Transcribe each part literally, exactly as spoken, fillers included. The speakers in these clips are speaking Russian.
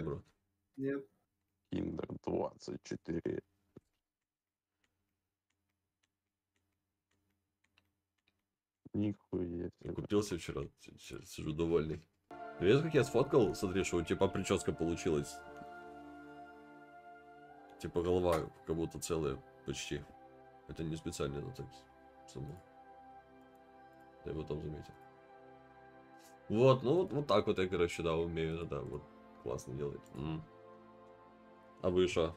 брат? Нет. Киндер двадцать четыре. Нихуя себе. Купился вчера, сейчас сижу довольный. Видишь, как я сфоткал? Смотри, что у типа прическа получилась. Типа голова как будто целая почти. Это не специально, но так само. Я его там заметил. Вот, ну вот, вот так вот я, короче, да, умею, да, вот классно делать. М. А вы что?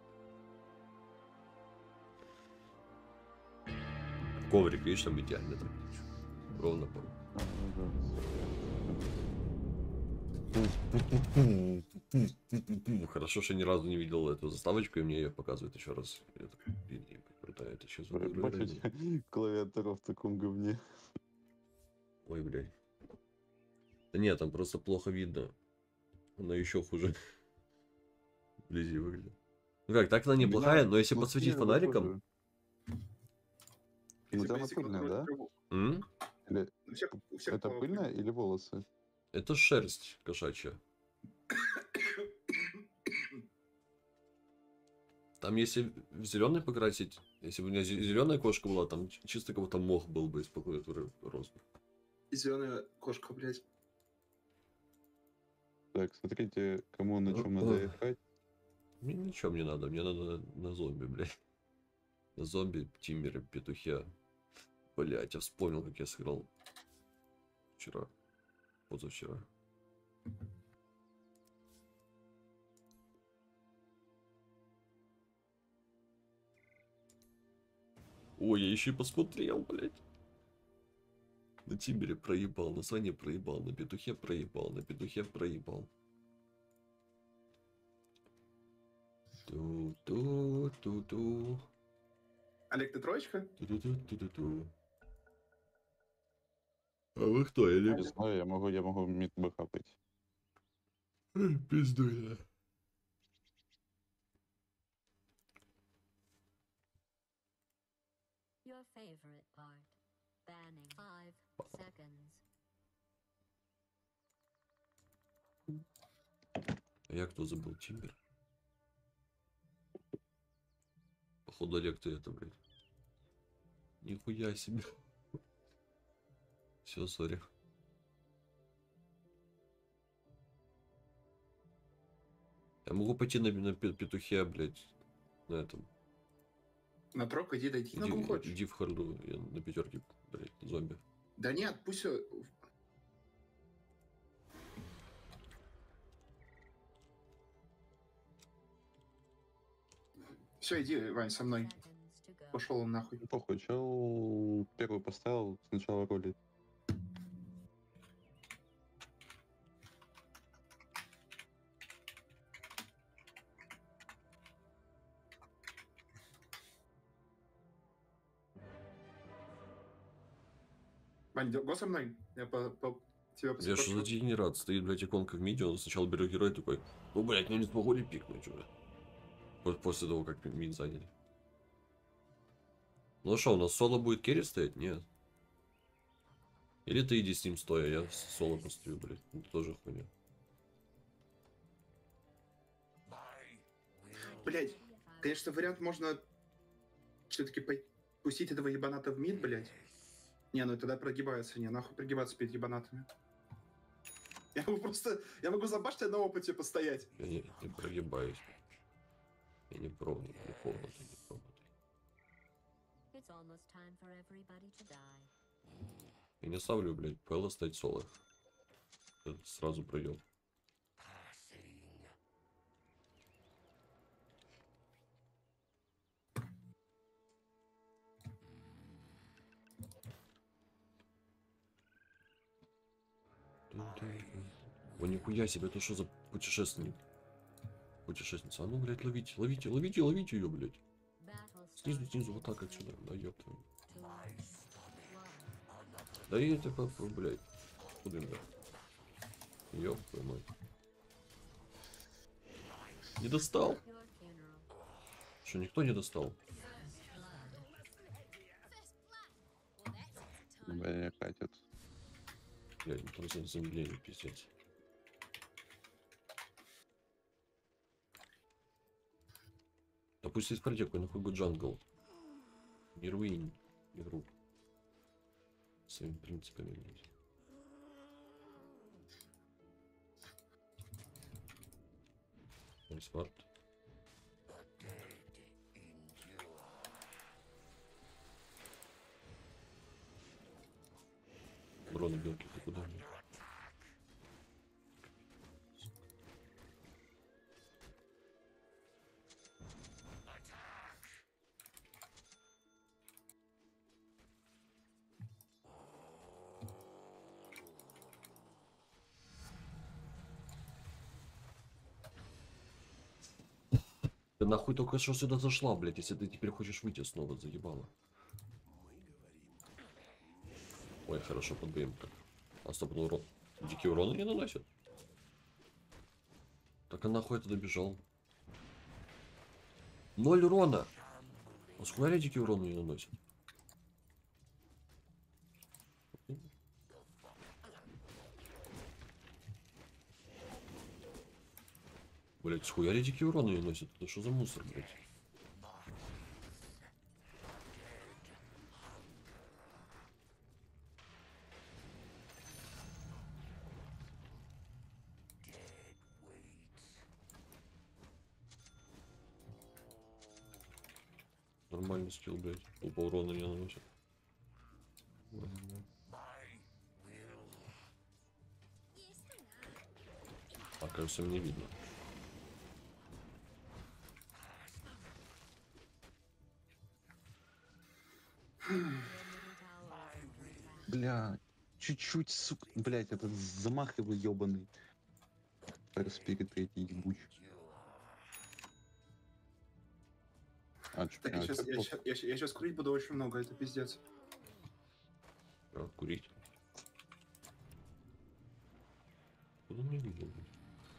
Коврик, видишь, там идеально так. Ровно пол. Хорошо, что ни разу не видел эту заставочку, и мне ее показывают еще раз. Я так, блин, крутая, это сейчас Бачить клавиатуру в таком говне. Ой, блядь. Да нет, там просто плохо видно. Она еще хуже. Вблизи выглядит. Ну как, так она неплохая, но если подсветить фонариком... Ну, она пыльная, да? М? Или... Это пыльная или волосы? Это шерсть кошачья. Там если в зеленый покрасить, если бы у меня зеленая кошка была, там чисто кого-то мох был бы из клавиатуры рос. Зеленая кошка, блядь. Так, смотрите, кому на чем надо играть. Мне ничего мне надо, мне надо на, на зомби, блядь. На зомби, тиммере, петухе. Блядь, я вспомнил, как я сыграл вчера, позавчера. Ой, я еще и посмотрел, блядь. На тимбере проебал, на Сане проебал, на петухе проебал, на петухе проебал. Ту-ту-ту-ту. Олег, ты троечка? Ту-ту-ту-ту-ту. А вы кто? Я не знаю, я могу, я могу мид бэкапать. Пизду я. Your favorite part. Banning five seconds. А я кто забыл? Тимбер? Походу Олег ты это, блядь. Нихуя себе. Все, сори. Я могу пойти на, на петухе, блядь, на этом. На трок иди, дойди, на ком хочешь. Иди в харду, я на пятерке, блядь, зомби. Да нет, пусть все. Все, иди, Вань, со мной. Пошел он нахуй. Похуй, чел первый поставил, сначала ролит. Вань, го со мной. Я по, по тебя Я что за дегенерат? Стоит, блядь, иконка в миде, он сначала берет герой такой, ну, блядь, ну не смогу ли пикнуть уже? Вот после того, как мид заняли. Ну что, у нас соло будет керри стоять? Нет. Или ты иди с ним стоя, я соло постою, блядь. Это тоже хуйня. Блядь, конечно, вариант можно все-таки пустить этого ебаната в мид, блядь. Не, ну тогда прогибается, не, нахуй прогибаться перед ебанатами. Я могу просто, я могу за башней на опыте постоять. Я не, не прогибаюсь. Я не пробую, не пробую, не пробую. Я не ставлю, блядь, Пэлла стать соло. Это сразу пройдет. О, нихуя себе, это что за путешественник? Путешественница. А ну, блядь, ловите, ловите, ловите, ловите ее, блядь. Снизу, снизу, вот так отсюда. Да ёпта. Да и это, блядь. Куда им, да? Ёб твою мать. Не достал? Что, никто не достал? Бля, катит. Блядь, ну там замедление, пиздец. пусть есть протеку, нахуй бы джангл. Не руинь игру. Своими принципами, блядь. Смарт. Урона белки, ты куда? Ты нахуй только что сюда зашла, блядь, если ты теперь хочешь выйти снова, заебала. Ой, хорошо, подбьем как. А стоп, ну урон. Дикий урон не наносит. Так а нахуй я туда бежал? Ноль урона! А сколько дикий урон не наносит? Блять, схуяли дикий урон не наносит? Это что за мусор, блять? Нормальный скилл, блять. Тупо урона не наносит. А, кажется, мне видно. Бля, чуть-чуть, сука, блять, этот замах его ебаный. Перспирит третий ебучий. А, чё, Так, я а, сейчас, чё, я, пох- щас- я, щас- я сейчас курить буду очень много, это пиздец. А, курить. Куда мне видно, блядь?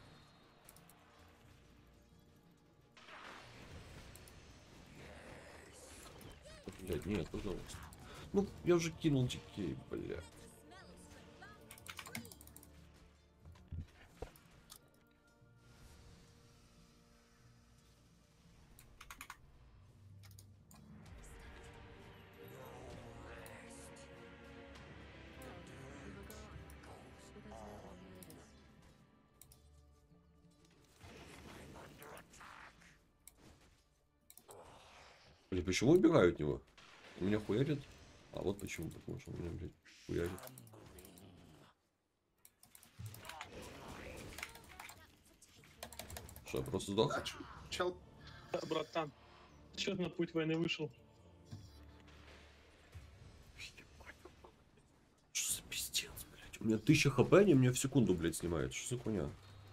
Блядь, нет, пожалуйста. Ну, я уже кинул дикей, бля. Блин, почему убегают от него? У меня хуярит. А вот почему, потому что у меня, блядь, хуярит. Что, я просто сдох? А, ч- чел, Да, братан. Чё на путь войны вышел? Что за пиздец, блядь? У меня тысяча хп, они меня в секунду, блядь, снимают. Что за хуйня?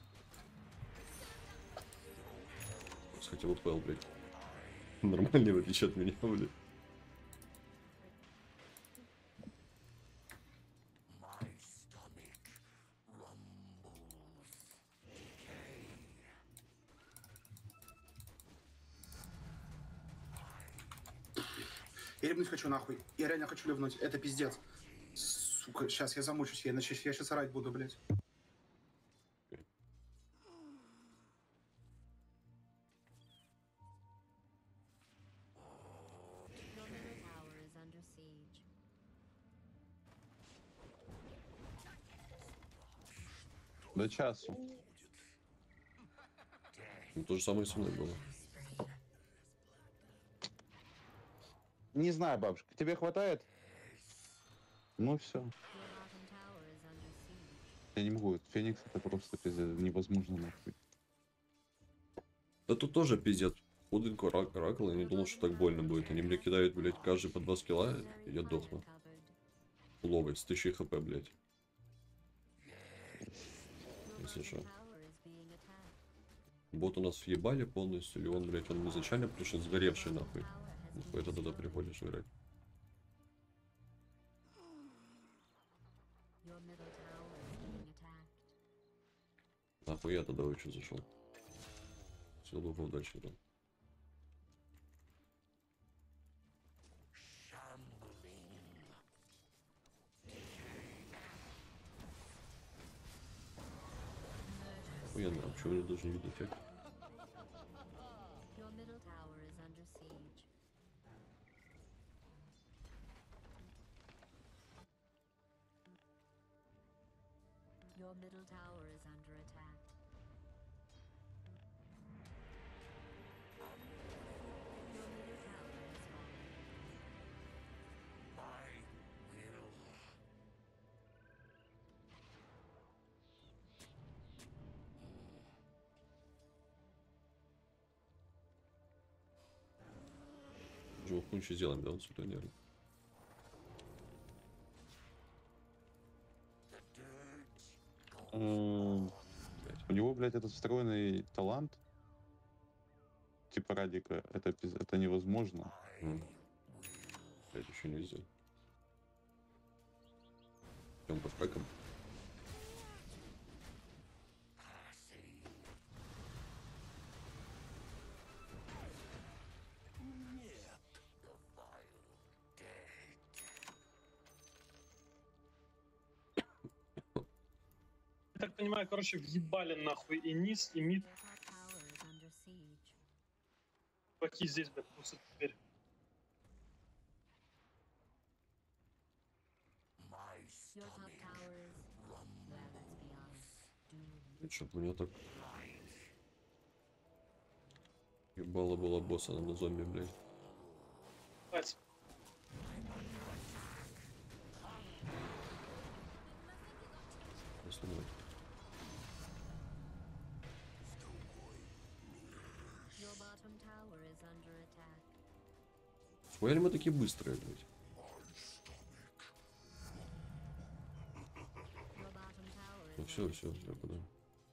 Хотя вот пэл, блядь. Нормальный, в отличие от меня, блядь. я ливнуть хочу нахуй. Я реально хочу ливнуть, это пиздец. Сука, сейчас я замучусь, я, иначе я сейчас орать буду, блядь. Your middle tower is under siege. До часу. Ну, то же самое со мной было. Не знаю, бабушка, тебе хватает? Ну все. Your bottom tower is under siege. Я не могу. Феникс это просто пиздец, невозможно нахуй. Да тут тоже пиздец. Пудинг оракл, я не думал, что так больно будет. Они мне кидают, блядь, каждый по два скилла, и я дохну. Ловый, с тысячей хп, блядь. Если что. Tower is being attacked. Бот у нас въебали полностью, или он, блядь, он изначально пришел сгоревший, нахуй. Нахуй это туда приходишь играть. Your middle tower is being attacked. Нахуй я тогда вообще зашел. Все, лугов дальше там. Охуенно, а почему мне даже не видно эффект? Your middle tower is Your middle tower is under attack. Your middle tower has fallen. Уже хуй еще сделаем, да, он сюда нервно. М, У него, блядь, этот встроенный талант, типа Радика, это, пиз- это невозможно. М. Блять, еще нельзя. Идем по стакам. Я так понимаю, короче, въебали нахуй и низ, и мид. Your top tower is under siege. Чуваки здесь, блядь, пустят теперь. Your top tower is, well, let's be honest, doomed. Чтоб у него так... Ебало было босса на зомби, блядь. Хватит. Остановить. Your bottom tower is under attack. Схуяли мы такие быстрые, блядь. Your bottom tower is Ну все, under все, siege. все, куда?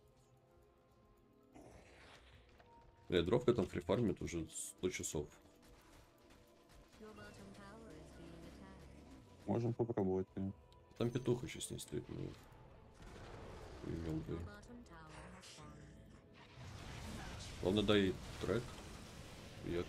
Бля, дровка там фрифармит уже сто часов. Your bottom tower is being attacked. Можем попробовать. э. Там петух еще с ней стоит, ну... Уймем, Your блядь. bottom tower has fallen. Главное, дай трек. Век.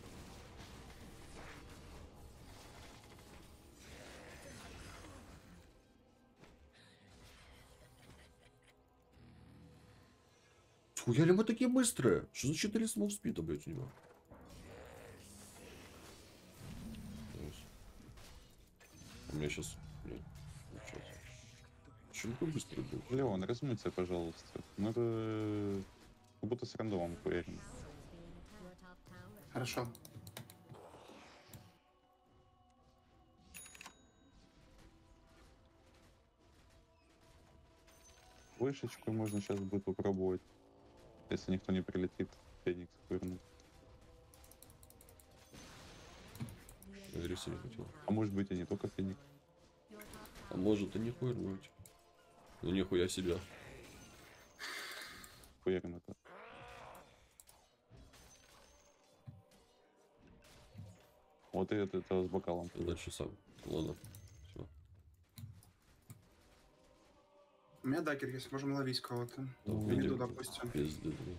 Схуяли мы такие быстрые? Что за четыреста мов спида, блядь, у него? Найс. У меня сейчас... Нет, сейчас. Почему такой быстрый был? Леон, размыться, пожалуйста. Мы бы как будто с рандомом хуярим. Your top tower. Хорошо. Вышечку можно сейчас будет попробовать. Если никто не прилетит, Феникс хурнуть. Агрессивно хотел. А может быть и не только Феникс. Your top А может и не хуйнуть. Ну нихуя себя. Хуярим это. Вот и это, это с бокалом. Я дальше сам. Ладно. Все. У меня дагер есть, можем ловить кого-то. Ну, В видим. миду, допустим. Пиздец, блядь.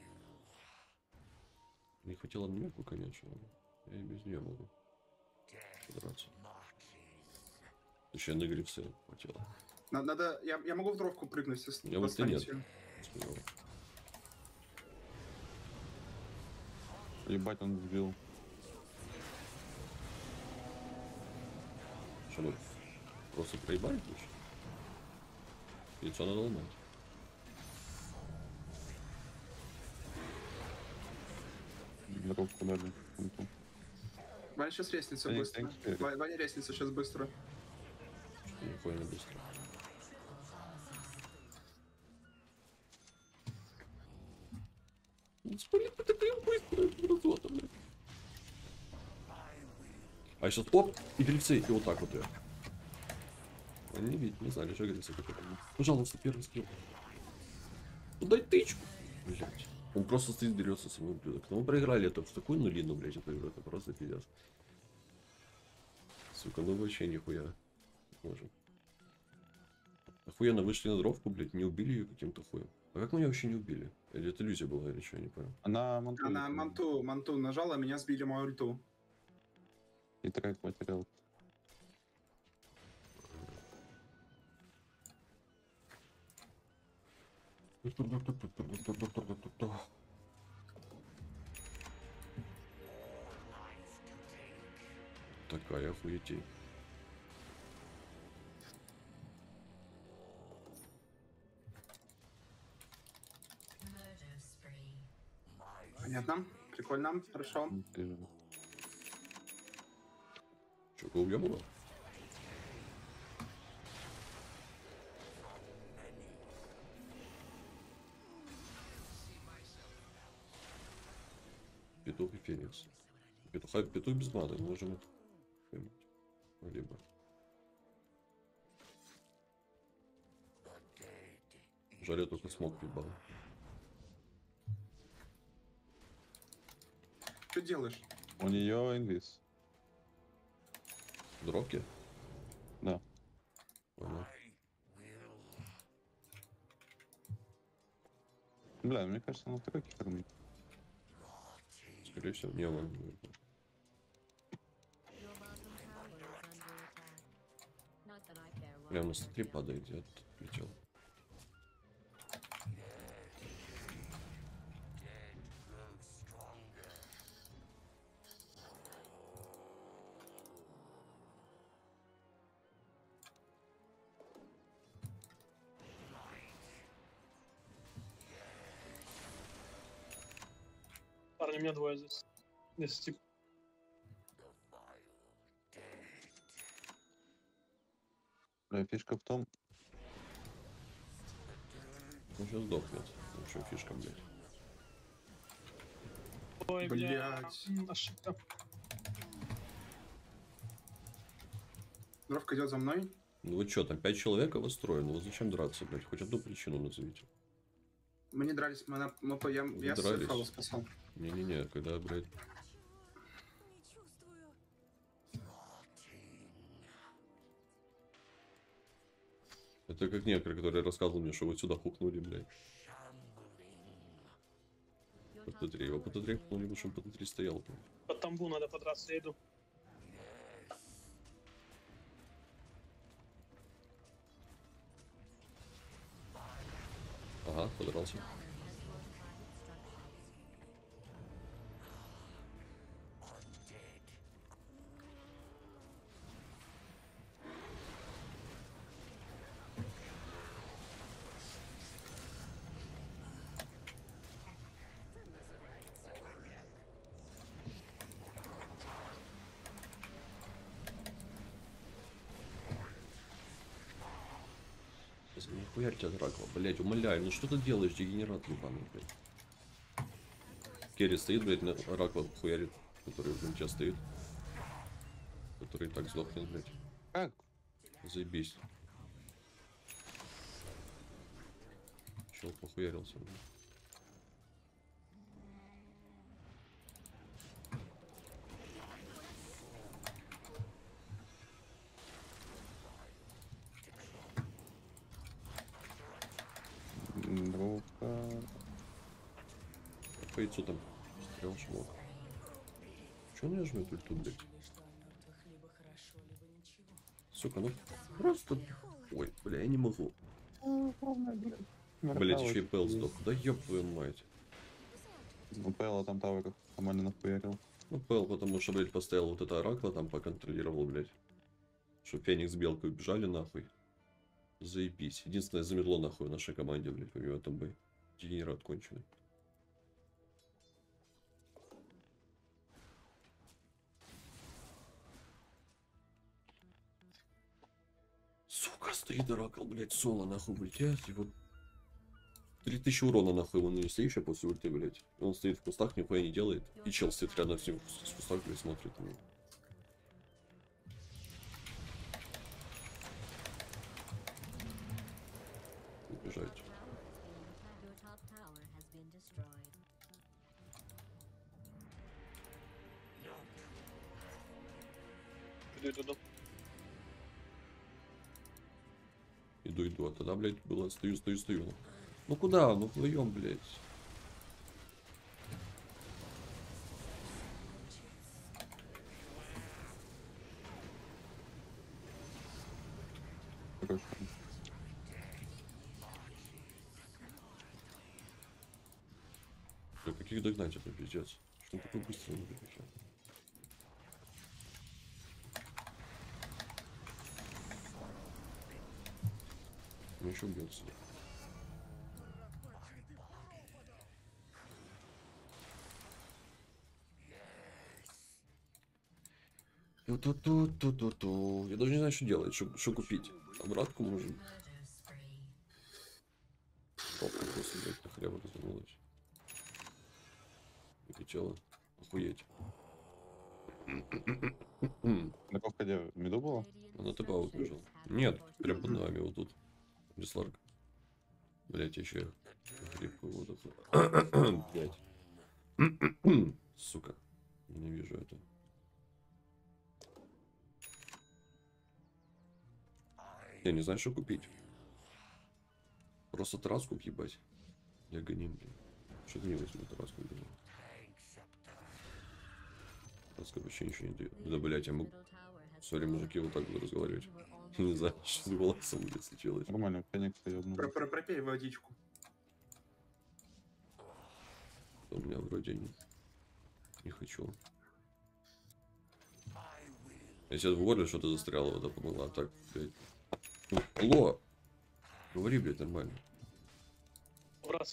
Не хватило дневку, конечно. Я и без нее могу подраться. Еще на грифсы хватило. На- Надо, я, я могу в дровку прыгнуть, если Я вот и нет. достанете. Успевал. Ебать, он сбил. Что мы просто проебали лучше? Яйцо надо ломать. Дровку дали. Ульту. Ваня сейчас лестница Феникс, быстро. Феникс вперед. Ва- Ваня лестница сейчас быстро. Что не понял быстро. Блин, ты такой быстрый, мразота, блядь. А сейчас оп, и грифцы, и вот так вот я. Они не видят, не знали, что грифцы какой там. Пожалуйста, первый скилл. Ну дай тычку. Блять. Он просто стоит, дерется со мной, ублюдок. Но мы проиграли это в такую нулину, блять, эту игру. Это просто пиздец. Сука, ну вообще нихуя. Можем. Охуенно вышли на дровку, блять, не убили ее каким-то хуем. А как мы ее вообще не убили? Или это иллюзия была, или что, я не понял. Она манту. Она манту, манту нажала, меня сбили мою ульту. И трек потерял. Такая охуетей. Понятно. Прикольно. Хорошо. Не переживай. Че, го убьем его? Петух и Феникс. Петуха, петух без маны, можем это поймать. Либо. Жаль, я только смог пибал. Что делаешь? У нее инвиз. Дроки? Да. Понял. Бля, мне кажется, она тройки кормит. Скорее всего, не он. Your bottom tower is under attack. Not that I care what Прям на you're статье doing. падает, я тут летел. Парни, у меня двое здесь. Здесь тип. Бля, фишка в том, Он сейчас сдохнет. Ну что, фишка, блядь. Ой, бля. Блядь. М, Ошибка. Дровка идет за мной. Ну вы что, там пять человек вас строят? Ну вот зачем драться, блядь? Хоть одну причину назовите. Мы не дрались, мы, на... мы по... я, Вы я дрались. Сефала спасал. Не-не-не, когда, блядь... Это как некоторые, которые рассказывали мне, что вы сюда хукнули, блядь. Your По top Т три. Его tower по Т три хукнули, потому что он по Т три стоял, блядь. Под тамбу надо подраться, я иду. Ага, подрался. has fortified structures. Нихуя тебя драква, блядь, умоляю, ну что ты делаешь, дегенерат ебаный, блядь. Керри стоит, блядь, на раква хуярит, который у тебя стоит. Который и так сдохнет, блядь. как? Заебись. Чел похуярился, блядь. Дровка. По яйцу там стрел шмок. Че он не жмет ульту, блядь? Сука, ну просто... Ой, бля, я не могу. Блять, еще и Пэл сдох. Да ёб твою мать. Ну, Пэла там тавер нормально нахуярил. Ну, Пэл, потому что, блядь, поставил вот это оракла, там поконтролировал, блядь. Чтоб Феникс с Белкой убежали, нахуй. Заебись. Единственное, замерло, нахуй, в нашей команде, блядь, помимо этом бой. Дегенерат конченый. Сука, стоит оракл, блядь, соло, нахуй, блядь, и вот... три тысячи урона, нахуй, он нанесли еще после ульты, блядь. Он стоит в кустах, нихуя не делает. И чел стоит рядом с ним в кустах, блядь, смотрит на него. Убежать. Your top tower has been destroyed. Иду, иду, иду. Иду, иду, а тогда, блядь, было стою, стою, стою. Ну, ну куда? Ну вдвоем, блядь. Короче, Да каких догнать это, пиздец? Что он такой быстрый не бегает? Ну еще бьется. Ту-ту-ту-ту-ту-ту. Я даже не знаю, что делать, что, что купить. Обратку может. Топка просто, блядь, на хлеб развернулась. И хотела охуеть. На ковкаде в меду было? Она ТП убежал. Нет, прям под нами вот тут. Бесларк. Блять, еще хрипкую вот эту. Блять. Сука. Не вижу это. Я не знаю, что купить. Просто траску ебать. Я гоним, блин. Что-то не возьму траску, блин. Таска вообще ничего не дает. Да, блять, я могу... Сори, мужики, вот так буду разговаривать. Не знаю, что с голосом мне случилось. Нормально, Феникса ёбнул. Про про пропей водичку. У меня вроде не... Не хочу. Я сейчас в горле что-то застряло, вот это помогла. Так, блядь. Ну, алло! Говори, блядь, нормально. Раз,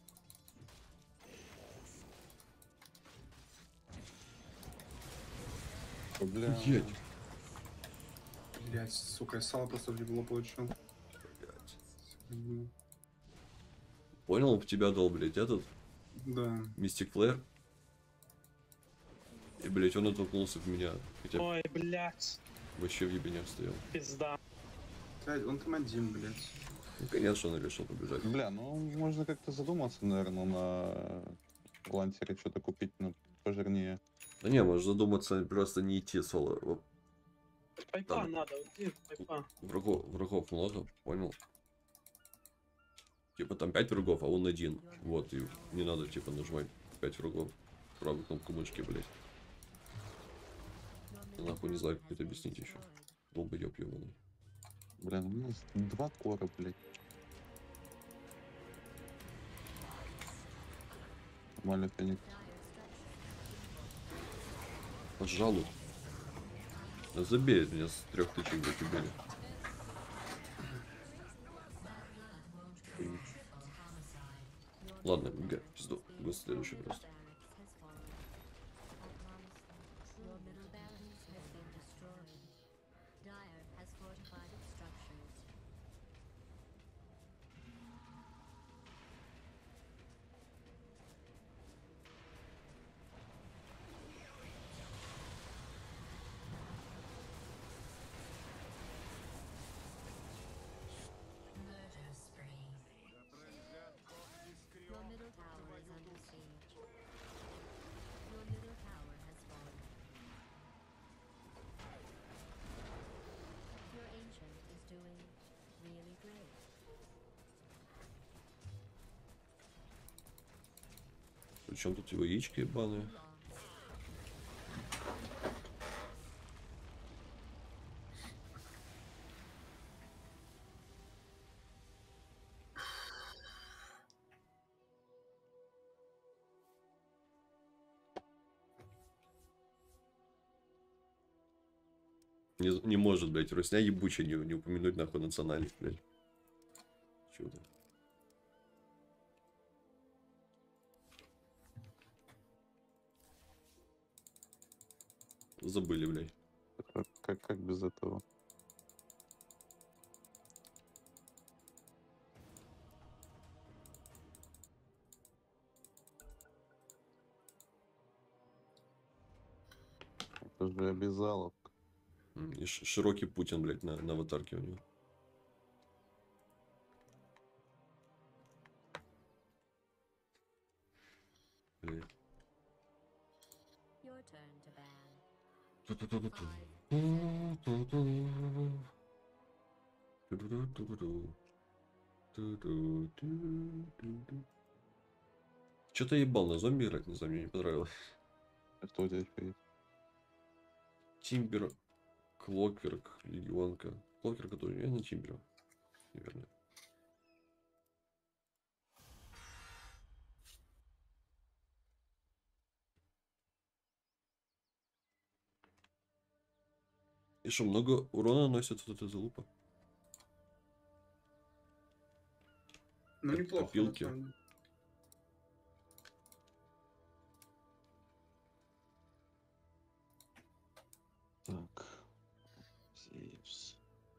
Бля. Охуеть. Блять, сука, я сало просто в ебло получил. Блядь. Мгм. Понял, в тебя дал, блядь, этот Да. Мистик Флэр. И, блядь, он оттолкнулся в меня. Хотя ой, блядь, вообще в ебенях стоял. пизда. Блядь, он там один, блядь. Ну, конечно, он решил побежать. Бля, ну можно как-то задуматься, наверное, на лантере что-то купить, ну, пожирнее. Да не, можешь задуматься, просто не идти соло. Во- Пайпа Там. надо, иди, пайпа. Врагов, врагов много, понял? Типа там пять врагов, а он один. Вот, и не надо, типа, нажимать пять врагов. Правую кнопку мышки, блядь. Я нахуй не знаю, как это объяснить еще. Долбоёб ёбаный. Бля, ну у нас два кора, блядь. Нормально, Феникс. Пожалуй. Да забей меня с трех тычек, блядь, убили. Ладно, г, пизду. Го следующий просто. Your middle barracks has been destroyed. Dire has fortified its structures. Your middle tower is under siege. Your middle tower has fallen. Your ancient is doing really great. Причем тут его яички ебаные. Не, не может, блядь, русня ебучая не, не упомянуть нахуй национальность, блядь. Чудо. Забыли, блядь. Как, как, как без этого? Это же обязаловка. М, И ш- широкий Путин, блядь, на, на аватарке у него. Блядь. Your turn to ban. Ту-ту-ту-ту-ту. Five, Ту-ту-ту-ту-ту. Ту-ту-ту-ту-ту. Ту-ту-ту-ту-ту. Чё-то ебал на зомби играть, не знаю, мне не понравилось. А что у тебя еще есть? Тимбер, Клокверк, Легионка. Клокверка тоже, я на Тимбера. Наверное. И что, много урона наносит вот эта залупа? Ну, Коп- неплохо. копилки. на самом деле. Так. Зевс.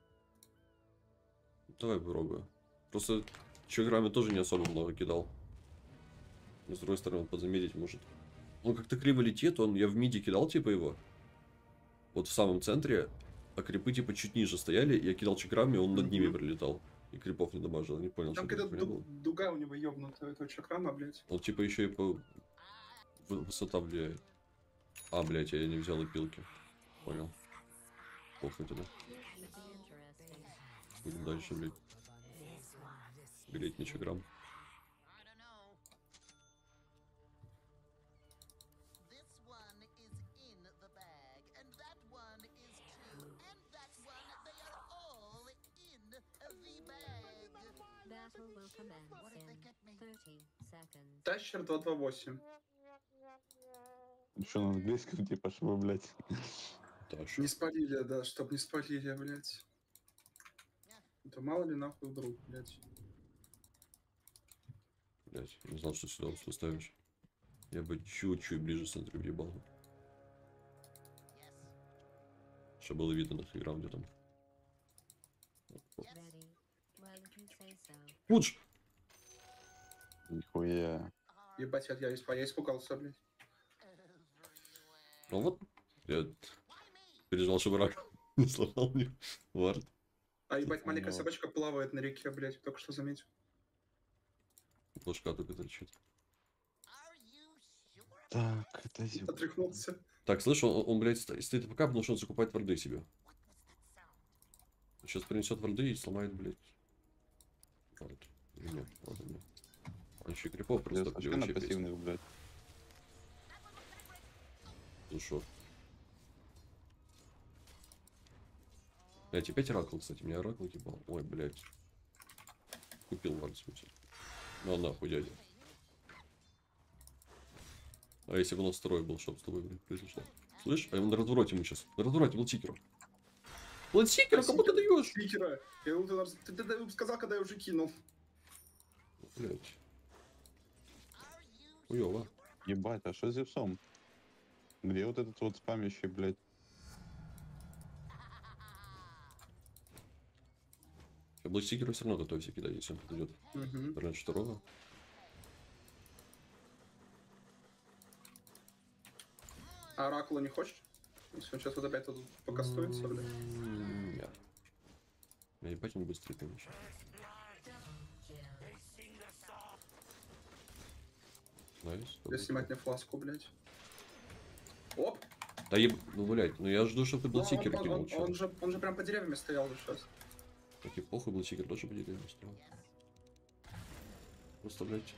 Давай попробую. Просто чеграми тоже не особо много кидал. Но с другой стороны, подзаметить может. Он как-то криво летит, он я в миди кидал типа его. Вот в самом центре, а крипы типа чуть ниже стояли, я кидал чеграми, он над ними Мгм. прилетал. И крипов не дамажил, не понял, Там что какая-то это ду- было. дуга у него ёбнутая, этого чакрама, блядь. Он типа еще и по в- высота влияет. А, блядь, я не взял опилки. Понял. Похуй тогда. Pretty interesting. Будем дальше, блядь. Греть на чеграм. I don't know. This one is in the bag, and that one is too, and that one, they are all in the bag. Battle will commence What if they in get me? thirty seconds. Тащер два два восемь. Еще на английском, типа, чтобы, блядь. Таша. Не спалили, да, чтоб не спалили, блядь. Это мало ли нахуй вдруг, блядь. Блядь, не знал, что сюда русло ставишь. Я бы чуть-чуть ближе с центром ебал. Чтобы было видно на хейграунде там. Ready. Well, if you say so. Пудж! Нихуя. Ебать, я, я, исп- я испугался, блядь. Ну вот, я переживал, чтобы рак не сломал мне вард. А ебать, маленькая Ну. собачка плавает на реке, блядь, только что заметил. Флажка только торчит. Are you sure? Так, это зеб... Отряхнулся. Так, слышь, он, он, блядь, sto- стоит пока, потому что он закупает варды себе. Сейчас принесет варды и сломает, блядь. Вард. Или нет, ладно, нет. Он еще и крипов просто Вообще на вообще песня. пассивных, блядь. Ну шо? Блять, опять оракл, кстати, меня оракл ебал. Ой, блядь. Купил вард, в смысле. Ну нахуй, дядя. А если бы у нас второй был, что бы с тобой, блядь, произошло? Слышь, а на развороте мы сейчас. На развороте Блэдсикеру. Блэдсикеру, кому ты даешь? Спикера. Я ему тогда- ты, ты- ты сказал, когда я уже кинул. Блядь. Хуёво. Ебать, а что с зевсом? Где вот этот вот спамящий, блядь? Блэдсикеру все равно готовься кидать, если он подойдет. Угу. Раньше второго. А оракула не хочешь? Если он сейчас вот опять тут покастуется, блядь. М, Нет. Я ебать он быстрее, конечно. Найс. Я снимать мне фласку, блядь. Оп! Да еб... Ну, блядь, ну я жду, чтобы ты Ну, он, Блэдсикер он- кинул, он- чё. он же, он же прям по деревьям стоял же сейчас. Так и похуй, Блэдсикер тоже по деревьям строил. Просто, блядь.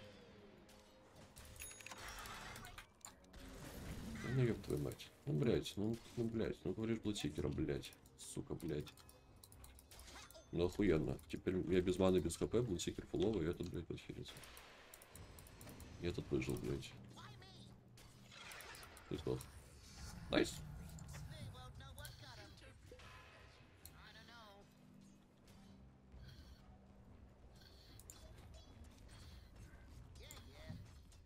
Ну, ёб твою мать. Ну, блядь, ну, ну, блядь, ну, говоришь Блэдсикера, блядь. Сука, блядь. Ну, охуенно. Теперь я без маны, без хп, Блэдсикер фуловый, и этот, блядь, подхилится. И этот выжил, блядь. Ты сдох. Найс. They won't know what got 'em. I don't know. Yeah, yeah.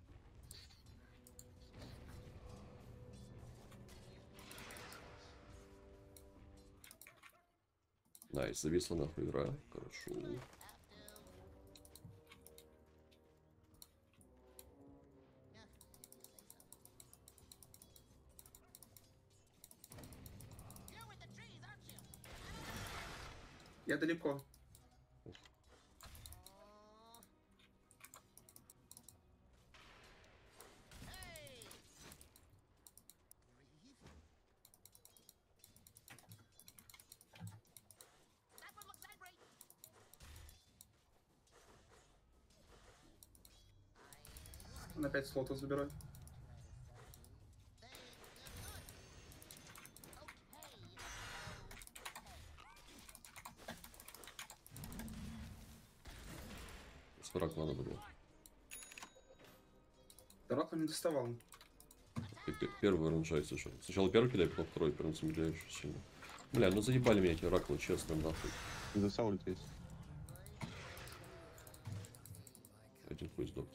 Найс, зависла нахуй игра. Хорошо. You're with the trees, aren't you? Я далеко. Hey! Breathe. That one looks angry. Он опять слота забирает. Спарак надо было. Оракул не доставал. Ты пе- первый ранжайся, что? Сначала первый кидай, потом второй, прям замедляешь сильно. Бля, ну заебали меня эти оракулы, честно, нахуй. Зевса ульт есть. Один хуй сдох.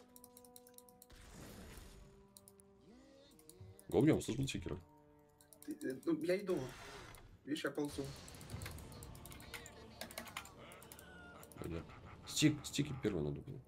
Говнем, слышал Блэдсикера? э, ну, я иду. Видишь, я ползу. Понятно. Стик, стики первый надо было.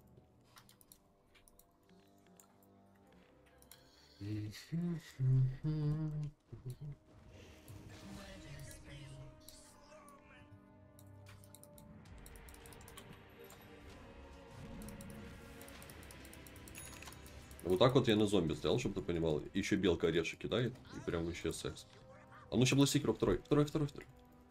Вот так вот я на зомби стоял, чтобы ты понимал. Еще белка орешек кидает, и прям вообще секс. А ну, сейчас Бластикеров второй. Второй, второй, второй.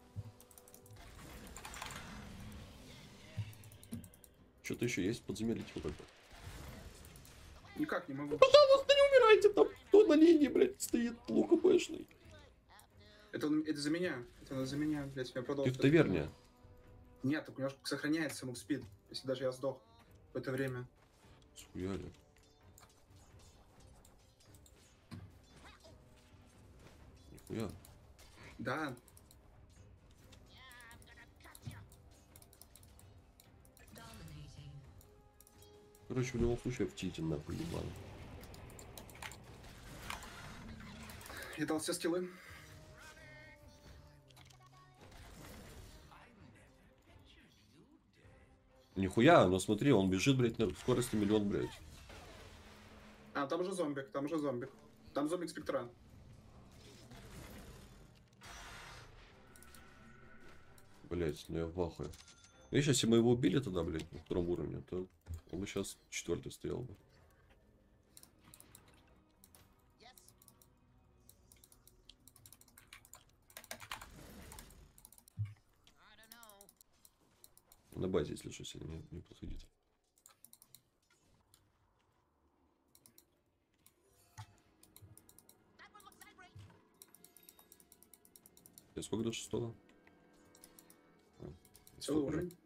Что-то еще есть подземелье, типа как-то. Никак не могу. Пожалуйста, не умирайте, там кто на линии, блядь, стоит лук АПшный. Это, он- это за меня. Это за меня, блядь, я Ты продолжу. в таверне. Нет, так у него ж сохраняется мув спид, если даже я сдох в это время. Схуяли. Нихуя. Да, Короче, в любом случае, в Тите нахуй ебаный. я дал все скиллы. Нихуя, но смотри, он бежит, блядь, на скорости миллион, блядь. А, там уже зомбик, там уже зомбик. Там зомбик спектра. Блядь, ну я в ахуе. Видишь, если мы его убили тогда, блядь, на втором уровне, то он бы сейчас четвертый стоял бы. Yes. I don't know. На базе, если что, сильно не, не подходите. That one looks angry. Я сколько до шестого? А, Целый сколько? уровень.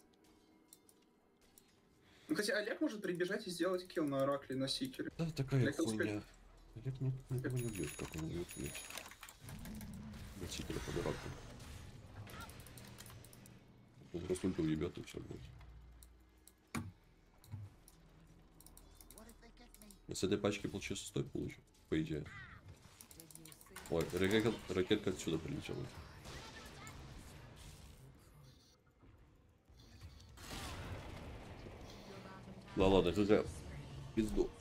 Ну, кстати, Олег может прибежать и сделать килл на Оракле, на Сикере. Да, такая Олег, он хуйня. Олег не, никого не бьет, как он будет, блядь. Носителя под раку. Он просто ульту ебет и все, блядь. What if they get me? Я с этой пачки получил шестой получу, по идее. Ой, ракетка, ракетка отсюда прилетела. Да ладно, какая пизду.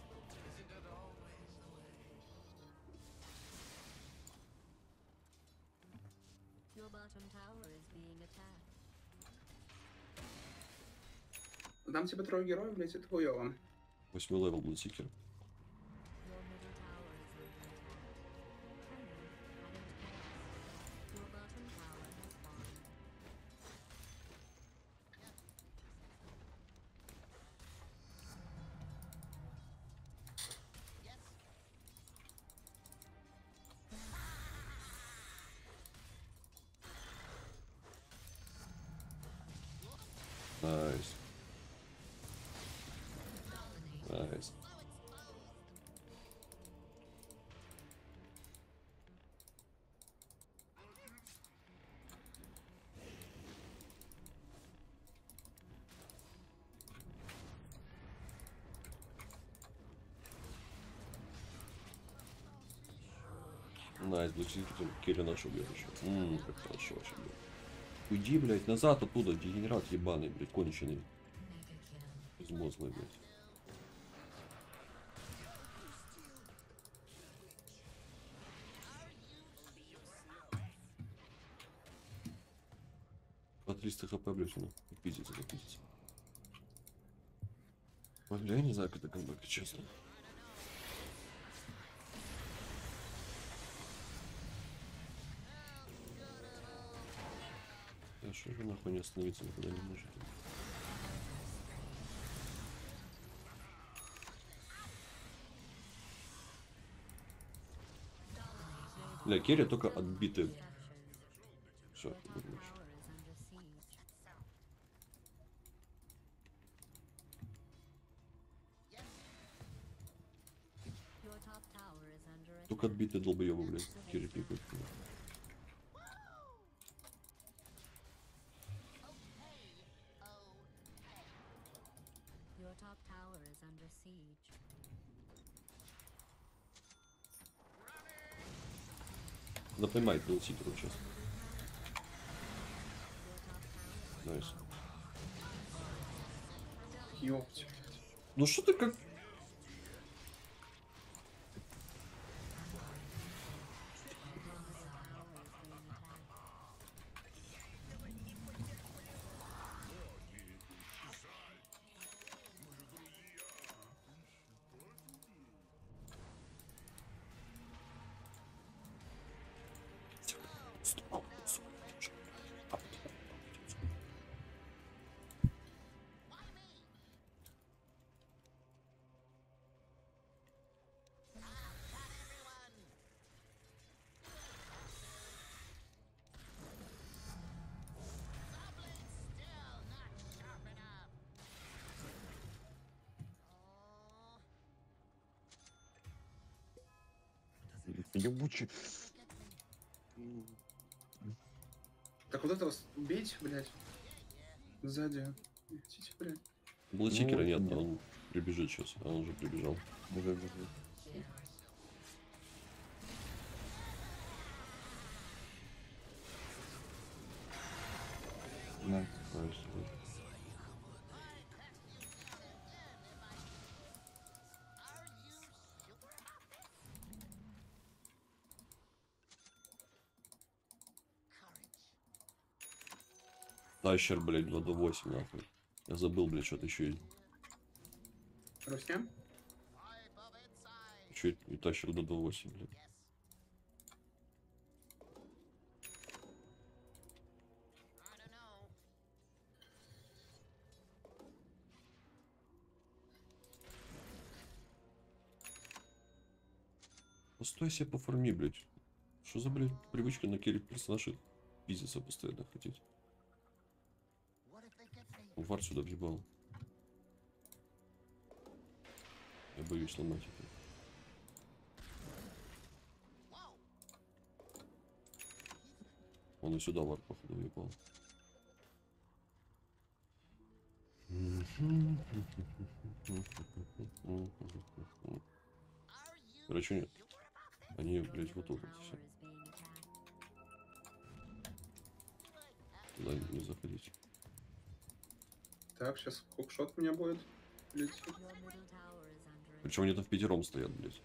Your bottom tower is being attacked. Дам тебе трое героев, блядь, это хуёво. Восьмой левел был сикер. Your middle tower is under attack. Hello, I don't care. Your bottom tower has fallen. Yes. Найс. Найс. Найс, блядь, Кири нашу бьет еще. Ммм, как хорошо вообще, блядь. Уйди, блядь, назад оттуда, дегенерат ебаный, блядь, конченый. Безмозглый, блядь. По триста хп, блядь, ну, пиздец, это пиздец. Ой, бля, я не знаю, как это камбэк, честно. Да что же нахуй не остановиться никуда не может. Бля, Керри только отбиты. Все, думаешь. Your top tower is under attack. Только отбитые долбоебы, блядь, Керри пикают. Your top tower is under siege. Надо поймать был сикеру сейчас. Найс. Ёпть. Ну что ты как... Ебучий. Так вот этого с- убейте, блядь. Сзади. Идите, блядь. Было сикера Ну, нет, нет. но он прибежит сейчас. А он уже прибежал. Бежи, бежи. На. Найс. Тащер, блядь, два до восемь, нахуй. Я забыл, блядь, что-то еще и... Рустем? Еще и тащер до восемь, блядь. Постой себе по форме, блядь. Что за, блядь, привычка на керри персонажей пиздиться постоянно хотеть? Вар сюда въебал. Я боюсь сломать это. Он и сюда вар, походу, въебал. Короче, нет. Они, блядь, вот тут вот все. Туда не заходить. Так, сейчас хукшот у меня будет. Летит. Причем они там в пятером стоят, блядь.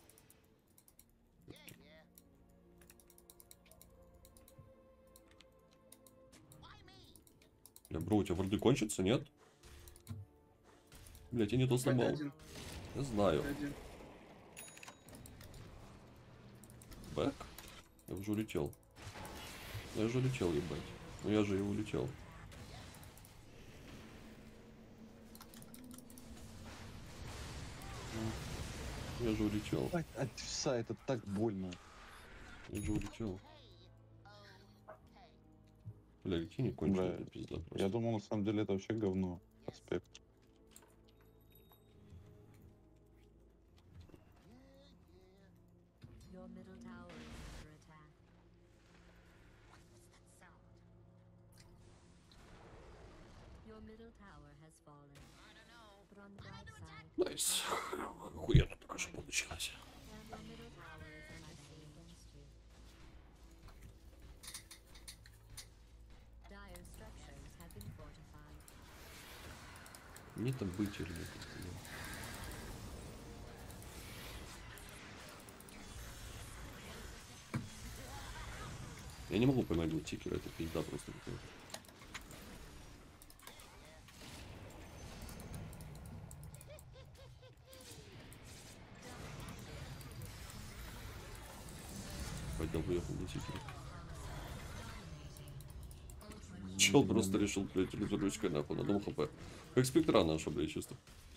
Бля, бро, у тебя варды кончатся, нет? Блять, я не то сломал. Один, Я знаю. один. Бэк? Я уже улетел. Я уже улетел, ебать. Ну я же и улетел. Я же улетел. Ебать, от пса, это так больно. Я же улетел. Бля, какие не конченые, Бля, пизда просто. Я думал, на самом деле, это вообще говно. Аспект. Your middle tower is under attack. Your middle tower has fallen. But on the bright side, Найс. Охуенно только что получилось. your middle tower is fighting against you. Dire structures have been fortified. Мне там быть или нет? Я не могу поймать вот тикера, это пизда просто какая-то. Пойдем, выехал на тикере. Чел просто решил, блядь, развернуть нахуй на дом хп. Как спектра наша, блядь, чисто.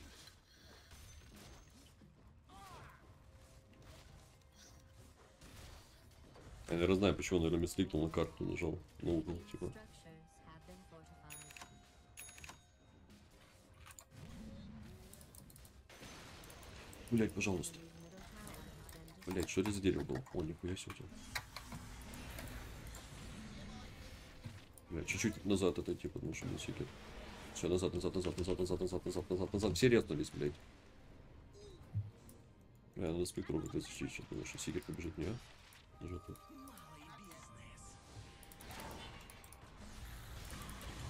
Я, наверное, знаю, почему он, наверное, сликнул на карту, нажал на угол, типа. Structures have been fortified. Блядь, пожалуйста. Your middle tower has been Блядь, что это за дерево было? О, нихуя себе у тебя. Блядь, чуть-чуть назад отойти, потому что был секрет. Все, назад, назад, назад, назад, назад, назад, назад, назад, назад. Все резнулись, блядь. Бля, надо спектру как-то защитить, потому что секрет побежит мне. Даже тут.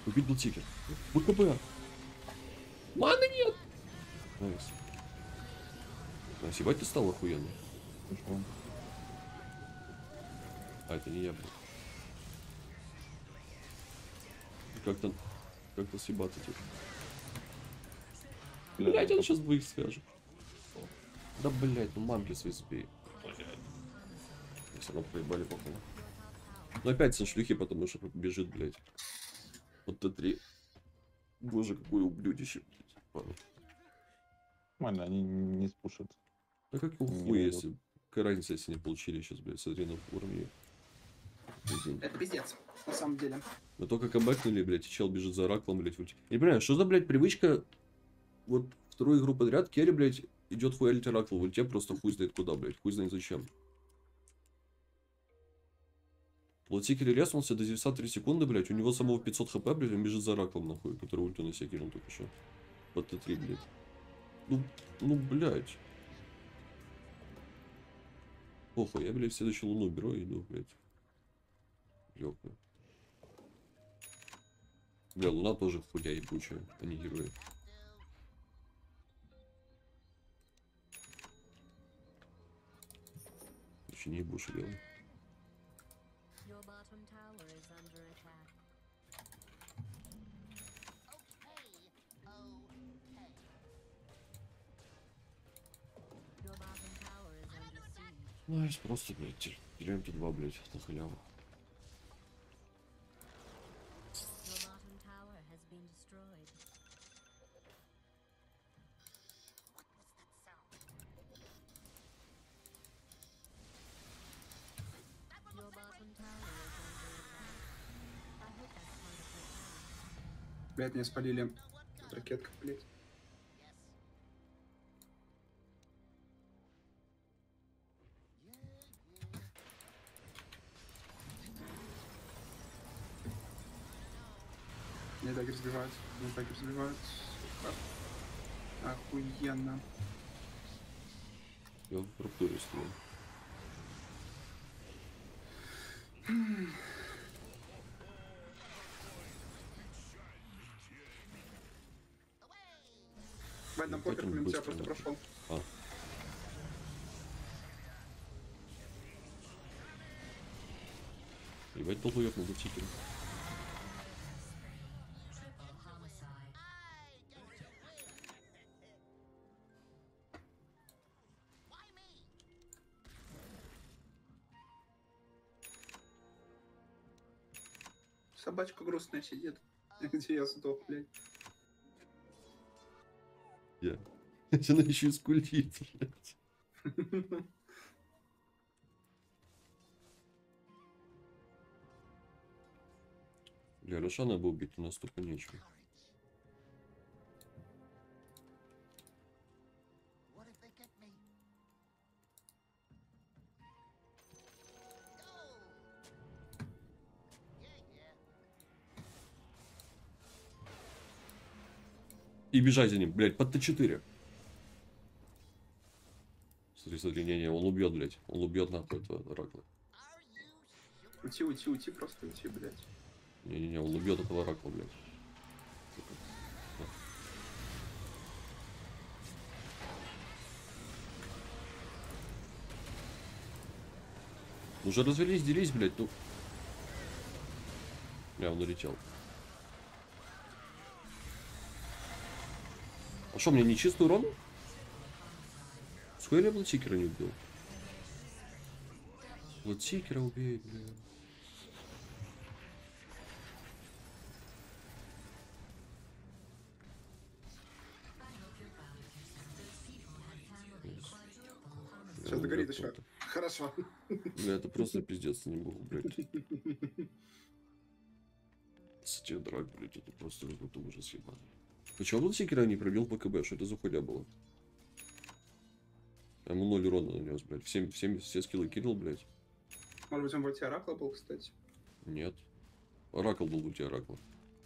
Убить был тикер. БКБ. Маны нет! Найс. Найс, ебать ты стал охуенно. Пошел. А, это не я, блядь. Как-то... Как-то съебаться, типа. Блять, он сейчас двоих свяжет. Да, блять, ну мамки свои сбей. Все равно проебали, походу. Ну опять со шлюхи, потому что бежит, блять. Вот Т три. Боже, какое ублюдище. Ладно. Нормально, они не спушат. Да как его Не хуй, могут. если... Какая разница, если не получили сейчас, блядь, смотри на уровне. Это пиздец, на самом деле. Мы только камбэкнули, блядь, и чел бежит за раклом, блядь. ульти. Не понимаю, что за, блядь, привычка... Вот вторую игру подряд керри, блядь, идет хуялить оракл в ульте, просто хуй знает куда, блядь, хуй знает зачем. Плотикер резнулся до девятьдесят три секунды, блядь, у него самого пятьсот хп, блядь, он бежит за раклом, нахуй, который ульту на себя кинул только что. Под Т три, блядь. Ну, ну, блядь. Похуй, я, блядь, в следующую луну беру и иду, блядь. Ёпта. Бля, луна тоже хуя ебучая, а не герои. Еще не ебушу делай. Your bottom tower is under attack. Your bottom tower is under siege. Найс, просто, блядь, теряем тут два, блядь, на халяву. Your bottom tower has been destroyed. Your bottom tower is under attack. I hope that's part of your plan. Блядь, меня спалили. Ракетка, блядь. Мне так разбивают. Мне так разбивают. Охуенно. Я в рупторе стою. Бать, на Ну, покер потом мимо тебя быстро просто надо. прошел. А. Ебать, долбоёб на тикере. Собачка грустная сидит. Где я сдох, блядь. Я. Она еще и скулит, блядь. Бля, Рошана бы убить, у нас тупо нечего. What if they get me? Go! Yeah, yeah. И бежать за ним, блядь, под Т четыре. Смотри, смотри, не-не, он убьет, блядь. Он убьет нахуй этого ракла. Are you sure? Уйти, уйти, уйти, просто уйти, блядь. Не-не-не, он убьет этого ракла, блядь. Сука. На. Уже развелись, делись, блядь, ну. Бля, он улетел. А что, мне не чистый урон? Сколько я Блэдсикера не убил? Блэдсикера убей, бля. Сейчас догорит еще. Хорошо. Бля, это просто пиздец, не могу, блядь. Сетя драк, блядь, это просто какой-то ужас ебаный. Почему Блэдсикера не пробил по КБ? Что это за хуйня была? Я ему ноль урона нанес, блядь. Всем, всем, все скиллы кинул, блядь. Может быть, он в ульте Оракла был, кстати. Нет. Оракл был в ульте Оракла.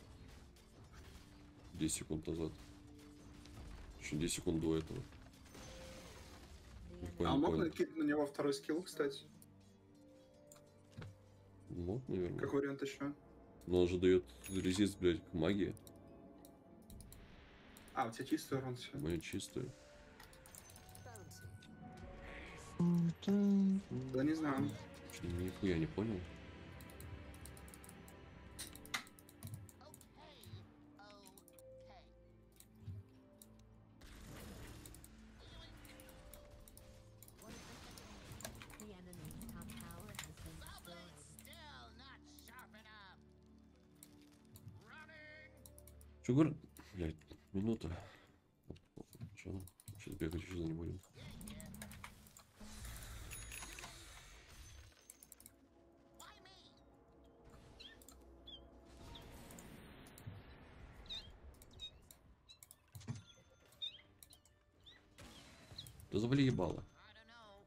десять секунд назад. Еще десять секунд до этого. The Не enemy понял, А он мог понял. накинуть на него второй скилл, кстати? Мог, наверное. Как вариант еще. Но он же дает резист, блядь, к магии. А, у тебя чистый урон все. Моя чистая. Да не знаю. Что, нихуя не понял. The enemy's top tower has been destroyed. Still not sharp enough. Running. Че говорит? Блядь, минута. Че? Сейчас бегать еще не будем. Why me? Да завали ебало. I don't know.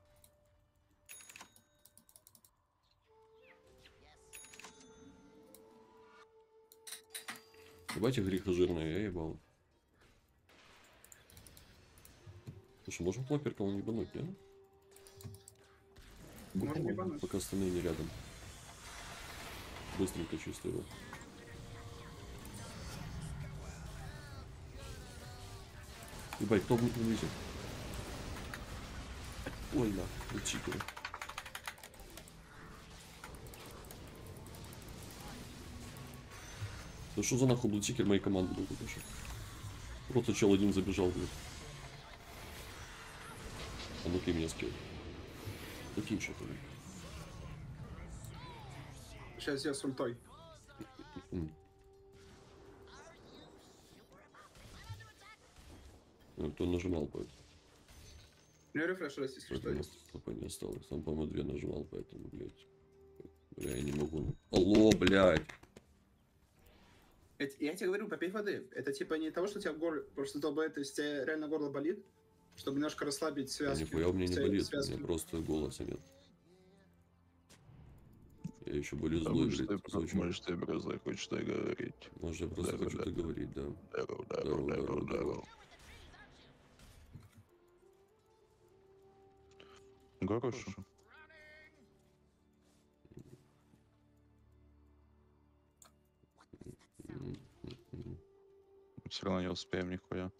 Yes. Ебать, греха жирная, я ебал. Слушай, можем хлопер кого не ебануть, не? Можно ебануть. Пока остальные не рядом. Быстренько чисто его. Ебать, кто будет вылезет? Ой, на, читеры. Да что за нахуй блудчикер моей команды был тут еще? Просто чел один забежал, блядь. А ну-ка меня скилл. Такие что-то. Сейчас я с ультой. Кто нажимал, поэтому. У меня рефреш раз, если что, есть. Пока не осталось. Там, по-моему, две нажимал, поэтому, блядь. Бля, я не могу. Алло, блядь. Это- Я тебе говорю, попей воды. Это типа не того, что у тебя горло просто долбает, то есть тебе реально горло болит, чтобы немножко расслабить Да связки. нихуя у меня не Свя- болит, у связки. меня просто голоса нет. Я еще более А злой, может, блядь, ты, звучу. может, ты просто хочешь так говорить. Может, я просто Да, хочу да, так да. говорить, да. Здорово, Здорово, здорово, здорово, здорово, здорово. Хорошо. М, м, м. Все равно не успеем нихуя.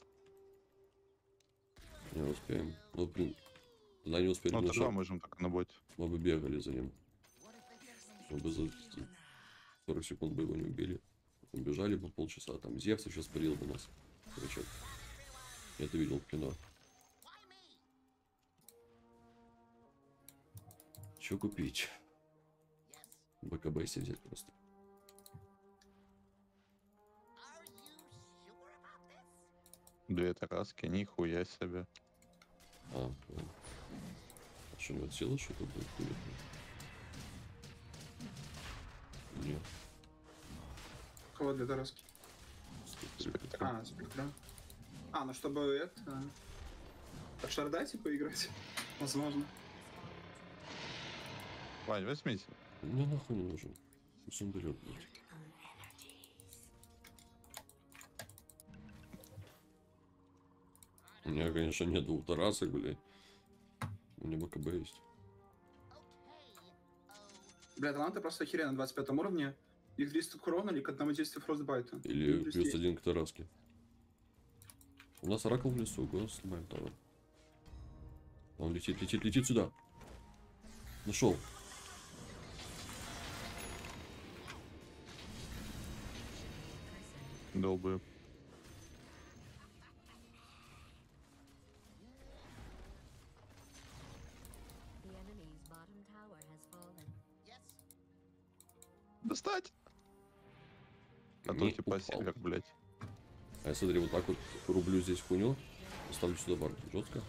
Не успеем. Ну, блин. Тогда не успели Ну, бы тогда шаг. можем так на боте. Мы бы бегали за ним. Мы бы за сорок секунд бы его не убили. Убежали бы полчаса. Там Зевс еще спалил бы нас. Короче, я это видел в кино. Че купить? БКБ себе взять просто. Are you sure about this? Две тараски, нихуя себе. А, понял. А что, у него сила что-то будет? Будет? Нет. Кого для дороски? Спектр. А, спектра. А, ну чтобы это... В шарда типа играть? Возможно. Вань, возьмите. Мне нахуй не нужен. Пусть он берет, блядь. У меня, конечно, нет двух тарасок, блядь. У меня БКБ есть. Бля, таланты просто охеренно на двадцать пятом уровне. Их триста к урону или к одному действию фростбайта. Или Плюс плюс десять. один к тараске. У нас оракул в лесу, го, снимаем тавер. Он летит, летит, летит сюда. Нашел. Долбы. The enemy's bottom tower has fallen. Yes. Достать! А Не то типа упал. север, блядь. А я смотри, вот так вот рублю здесь хуйню. Ставлю сюда вард. Жестко.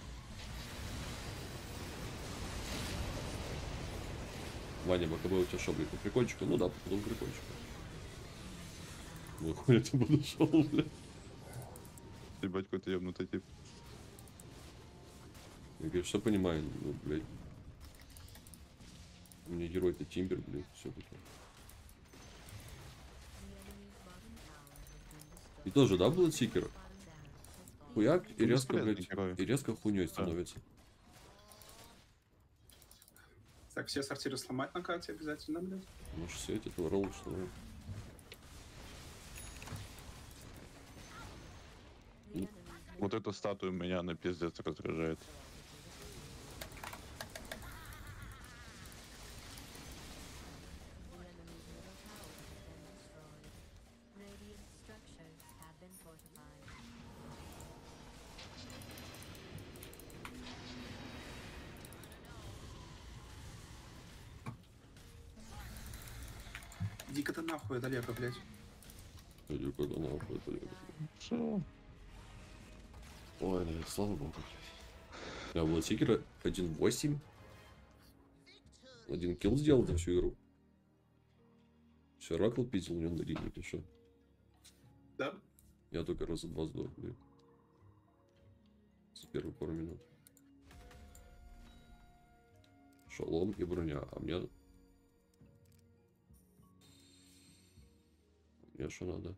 Ваня, БКБ у тебя шо, блядь, по прикольчику? Ну да, потом прикольчику. Выходит, я подошел, блядь. Ебать, какой-то ебнутый тип. Я, конечно, все понимаю, ну, блядь. У меня герой-то Тимбер, блядь, все-таки. The enemy's bottom tower has been destroyed. И тоже, да, был Сикер? Bottom down has fallen. Хуяк и Ну, резко, бесполезный блядь, герой. и резко хуйней становится. Так, все сортиры сломать на карте обязательно, блядь. Может, светит, ворол, что ли? The enemy's Вот эту статую меня на пиздец раздражает. The enemy's middle tower has been destroyed. Radiant structures have been fortified. Иди-ка ты нахуй далеко, блядь. Иди куда нахуй, это лето. Что? Ой, да, слава богу. Я был Сикера один восемь. Один килл сделал за всю игру. Все, Ракл пиздил у него на линии, ты что? Да? Я только раза два сдох, блин. За первые пару минут. Шалом и броня, а мне... Мне что надо?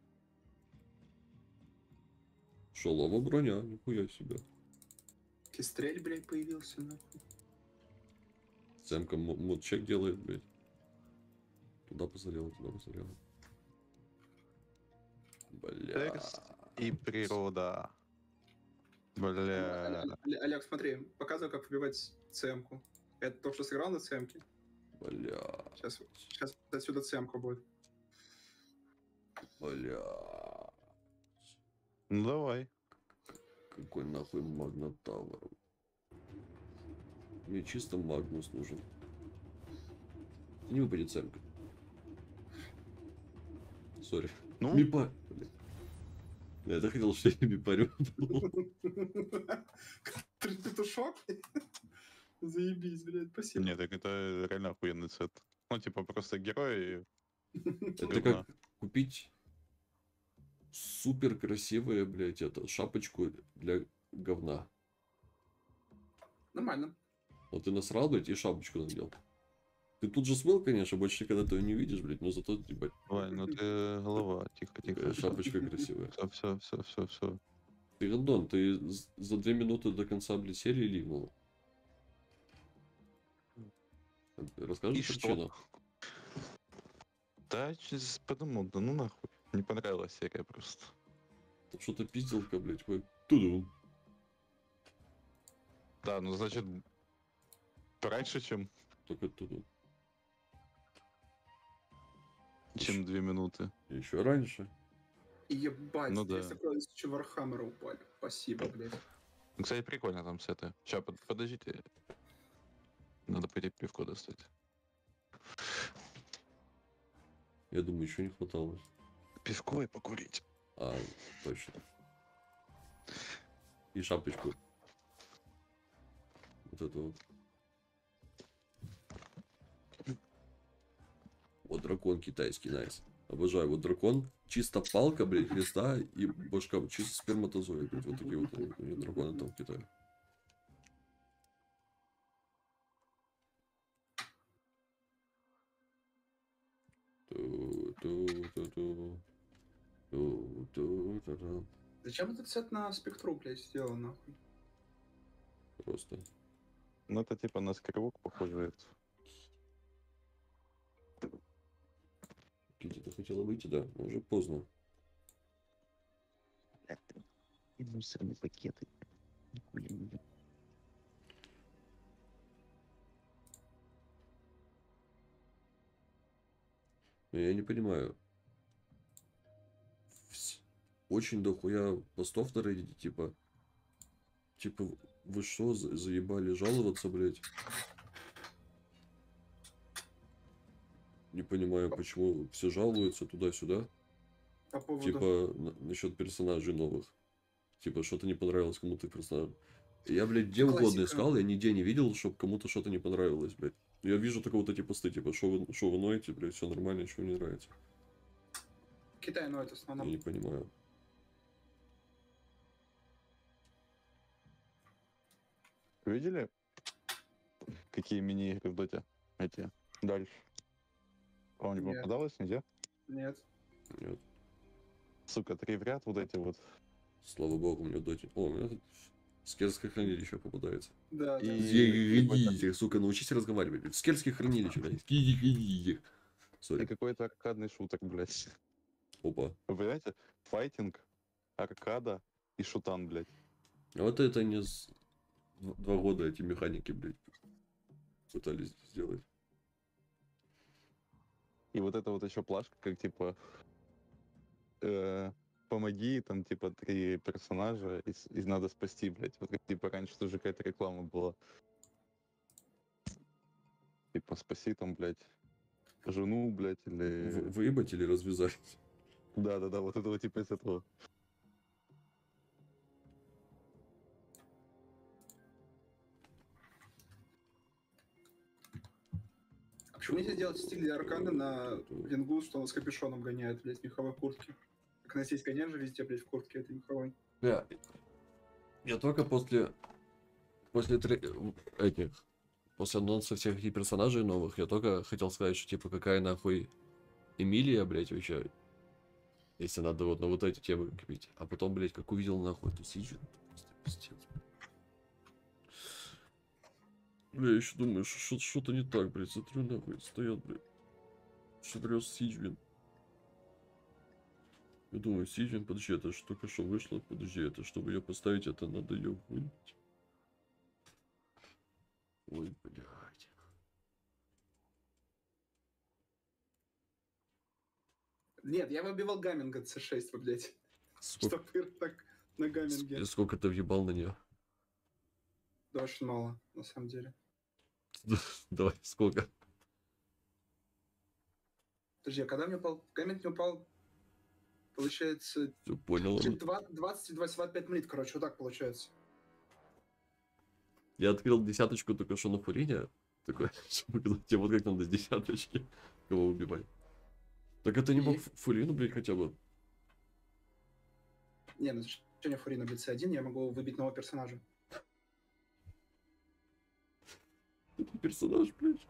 Шалом и броня, нихуя себе. Кистрель, блядь, появился, нахуй. Сэмка мод-чек делает, блядь. Туда посмотрел, туда посмотрел. Бля. Текст и природа. Бля. Олег, Олег, смотри, показываю, как выбивать цемку. Это то, что сыграл на цемке. Бля. Сейчас, сейчас отсюда цемка будет. Бля. Ну давай. Какой нахуй магнатавр. Мне чисто Магнус нужен. Не выпадет Сэмка. Сори. Ну, Мипа. Блин. Я так хотел, что я мипарю. Ты петушок? Заебись, блядь, спасибо. нет, так это реально охуенный сет. Ну, типа, просто герои. Это как купить супер красивую, блядь, это, шапочку для говна. Нормально. Вот ты насрал, блядь, и шапочку надел. Ты тут же смыл, конечно, больше никогда этого не увидишь, блядь, но зато, ебать, Вань, ну ты голова. Тихо, тихо. такая шапочка красивая. Все, все, все, все, все. Ты, Гондон, ты з- за две минуты до конца, блядь, серии ливнул. Расскажи И что? причину. Да, через подумал, да ну нахуй. Не понравилась серия просто. Тут что-то пизделка, блядь, такой. Туду. Да, ну значит, раньше, чем, Только туду. чем две минуты. Еще раньше. Ебать, Ну здесь да. такое тысяча Вархаммера упали. Спасибо, блядь. Ну, кстати, прикольно там сеты. Ща, под- подождите. Надо пойти пивко достать. Я думаю, еще не хватало. Пивко и покурить. А, точно. И шапочку. Вот это вот. Вот дракон китайский, найс. Обожаю. Вот дракон, чисто палка, блядь, листа и башка, чисто сперматозоид, блядь. Вот такие вот они, у них драконы там в Китае. Ту-ту-ту-ту. Ту-ту-ту-ту. Зачем этот сет на спектру, блядь, сделал, нахуй? Просто. Ну, это типа на скривок похоже. Кити, ты хотела выйти, да? Но уже поздно. И мусорные пакеты. Нихуя не видно. Но я не понимаю. Вс- Очень дохуя постов на Reddit, типа. Типа, вы что, за- заебали жаловаться, блядь? Не понимаю, почему все жалуются туда-сюда. По поводу... Типа, на- насчет персонажей новых. Типа, что-то не понравилось кому-то персонаж. Я, блядь, где Это угодно классика. искал, я нигде не видел, чтобы кому-то что-то не понравилось, блядь. Я вижу только вот эти посты, типа, что вы, шо вы ноете, блядь, все нормально, ничего не нравится. Китай, но это в Я основном. не понимаю. Видели, какие мини-игры в доте? Эти. Дальше. Вам не Нет. попадалось нигде? Нет. Нет. Сука, три в ряд вот эти вот. Слава богу, у меня доте. О, у меня тут Скельское хранилище попадается. Да, да. И- Зеридите, сука, научись разговаривать. Скельские хранилища, блядь. Зеридите. И Сори. какой-то аркадный шуток, блядь. Опа. Вы понимаете? Файтинг, аркада и шутан, блядь. А вот это не с... дв- два года эти механики, блядь, пытались сделать. И вот это вот еще плашка, как типа э, помоги, там типа три персонажа, и, с- и надо спасти, блядь. Вот как типа раньше тоже какая-то реклама была. Типа спаси там, блядь, жену, блядь, или... В- Выебать или развязать? Да-да-да, вот это вот типа из этого. А почему нельзя сделать стиль для аркана на вингу, что он с капюшоном гоняет, блядь, в меховой куртке? Как на сесть коня же везде, блядь, в куртке этой меховой. Я, я только после... После тре- этих... После анонса всех этих персонажей новых, я только хотел сказать, что типа какая нахуй Эмилия, блядь, вообще. Если надо вот на вот эти темы копить. А потом, блядь, как увидел нахуй эту Сиджу, просто пиздец. Бля, я еще думаю, что что-то не так, блядь. Смотрю нахуй, стоят, блядь. Шадрёс Сиджвин. Я думаю, Сиджвин, подожди, это же только что вышло. Подожди, это чтобы ее поставить, это надо ее вылить. Ой, блядь. Нет, я выбивал гамминга си шесть, блядь. Сколько, Чтоб пир так на гамминге. с- сколько ты въебал на нее? Да очень мало, на самом деле. Давай, сколько? Подожди, а когда мне упал? Гамминг не упал, получается, Все понял. двадцать двадцать пять минут, короче, вот так получается. Я открыл десяточку только что на фурине. Такой, чтобы показать тебе, вот как надо с десяточки кого убивать. Так это не И? мог ф- фурину, блядь, хотя бы. Не, ну что не фурина в лице один, я могу выбить нового персонажа. Это персонаж, блядь.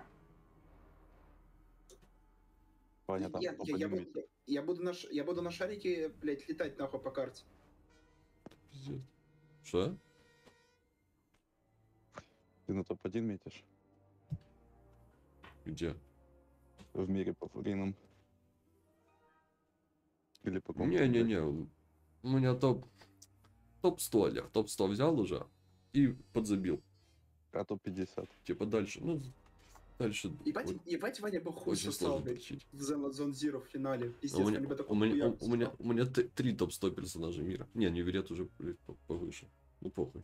Ваня, там я, кто я, я, поднимет. буду, я, буду на, ш- я буду на шарике, блядь, летать нахуй по карте. Пиздец. Что? Ты на топ один метишь Где? в мире по фуринам. Или по какому-то, Не-не-не. У меня топ... Топ сто, Олег. Топ сто взял уже. И подзабил. блядь. А топ пятьдесят. Типа дальше. Ну, дальше... Ебать, вот ебать Ваня бы хуй очень сосал, сложно блядь, тащить. в Zone Zero в финале. У Пиздец, меня, они бы у, такой меня, хуяк у, у меня, сосал. у меня т- три топ сто персонажей мира. Не, не верят уже, блядь, по- повыше. Ну похуй.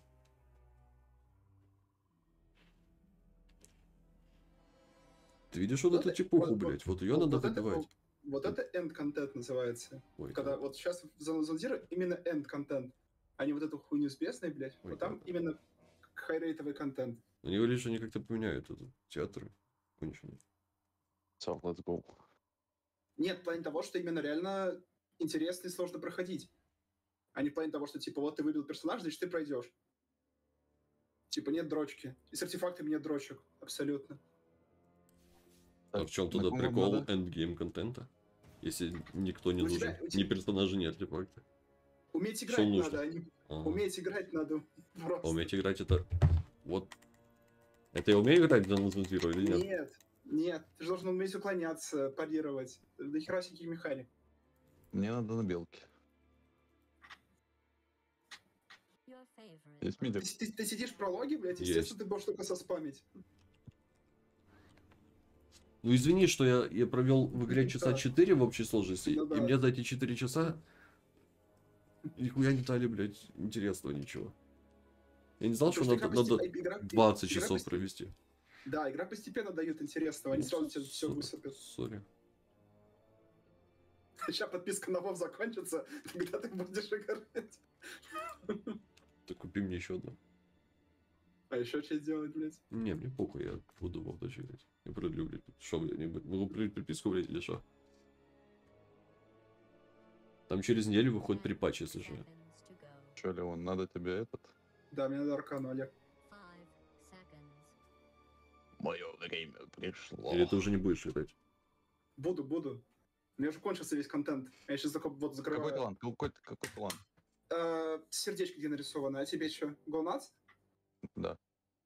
Ты видишь вот Вот эту это- типуху, вот- блядь? Вот ее вот- надо вот это- выбивать. Вот это end контент называется. Ой, Когда да. вот сейчас в Zone Zone Zero именно end контент, а не вот эту хуйню с бесной, блядь. Ой, Вот там да. именно хайрейтовый контент. Они говорили, что они как-то поменяют этот театр. Конченый. Все, let's go. Нет, в плане того, что именно реально интересно и сложно проходить. А не в плане того, что типа вот ты выбил персонаж, значит ты пройдешь. Типа нет дрочки. И с артефактами нет дрочек. Абсолютно. А Так, в чем на туда ком вам прикол надо? эндгейм контента? Если никто не У тебя- нужен. у тебя- Ни персонажи, ни артефакты. Уметь Что играть нужно? надо, а не... Ага. Уметь играть надо просто. А уметь играть это... Вот. Это я умею играть в Zone Zero или нет? Нет, нет. Ты же должен уметь уклоняться, парировать. До хера всяких механик. Мне надо на белке. Your favorite. Есть Ты, мидер. ты- ты сидишь в прологе, блядь, Есть. естественно, ты будешь только соспамить. Ну извини, что я, я провел в игре часа Да. четыре в общей сложности, Ну и да. мне за эти четыре часа нихуя не дали, блядь, интересного ничего. Я не знал, что Потому что надо, игра надо посте- игра- двадцать игра часов посте- провести. Да, игра постепенно дает интересного, они Ну, сразу тебе все сори, высыпят. Сори. Сейчас подписка на WoW закончится, когда ты будешь играть. Ты купи мне еще одну. А еще что делать, блядь? Не, мне похуй, я буду в дальше играть. Я продлю, блядь. Что, блядь, не буду- могу при- приписку, блядь, или что? Там через неделю выходит три патча, если что. Seconds to go. Че, Леон, надо тебе этот? Да, мне надо аркану, Олег. Five seconds. Мое время пришло. Или ты уже не будешь играть? Буду, буду. У меня уже кончился весь контент. Я сейчас только вот Какой закрываю. талант? Какой, какой талант? Э, э, сердечко где нарисовано, а тебе что, голнац? Да.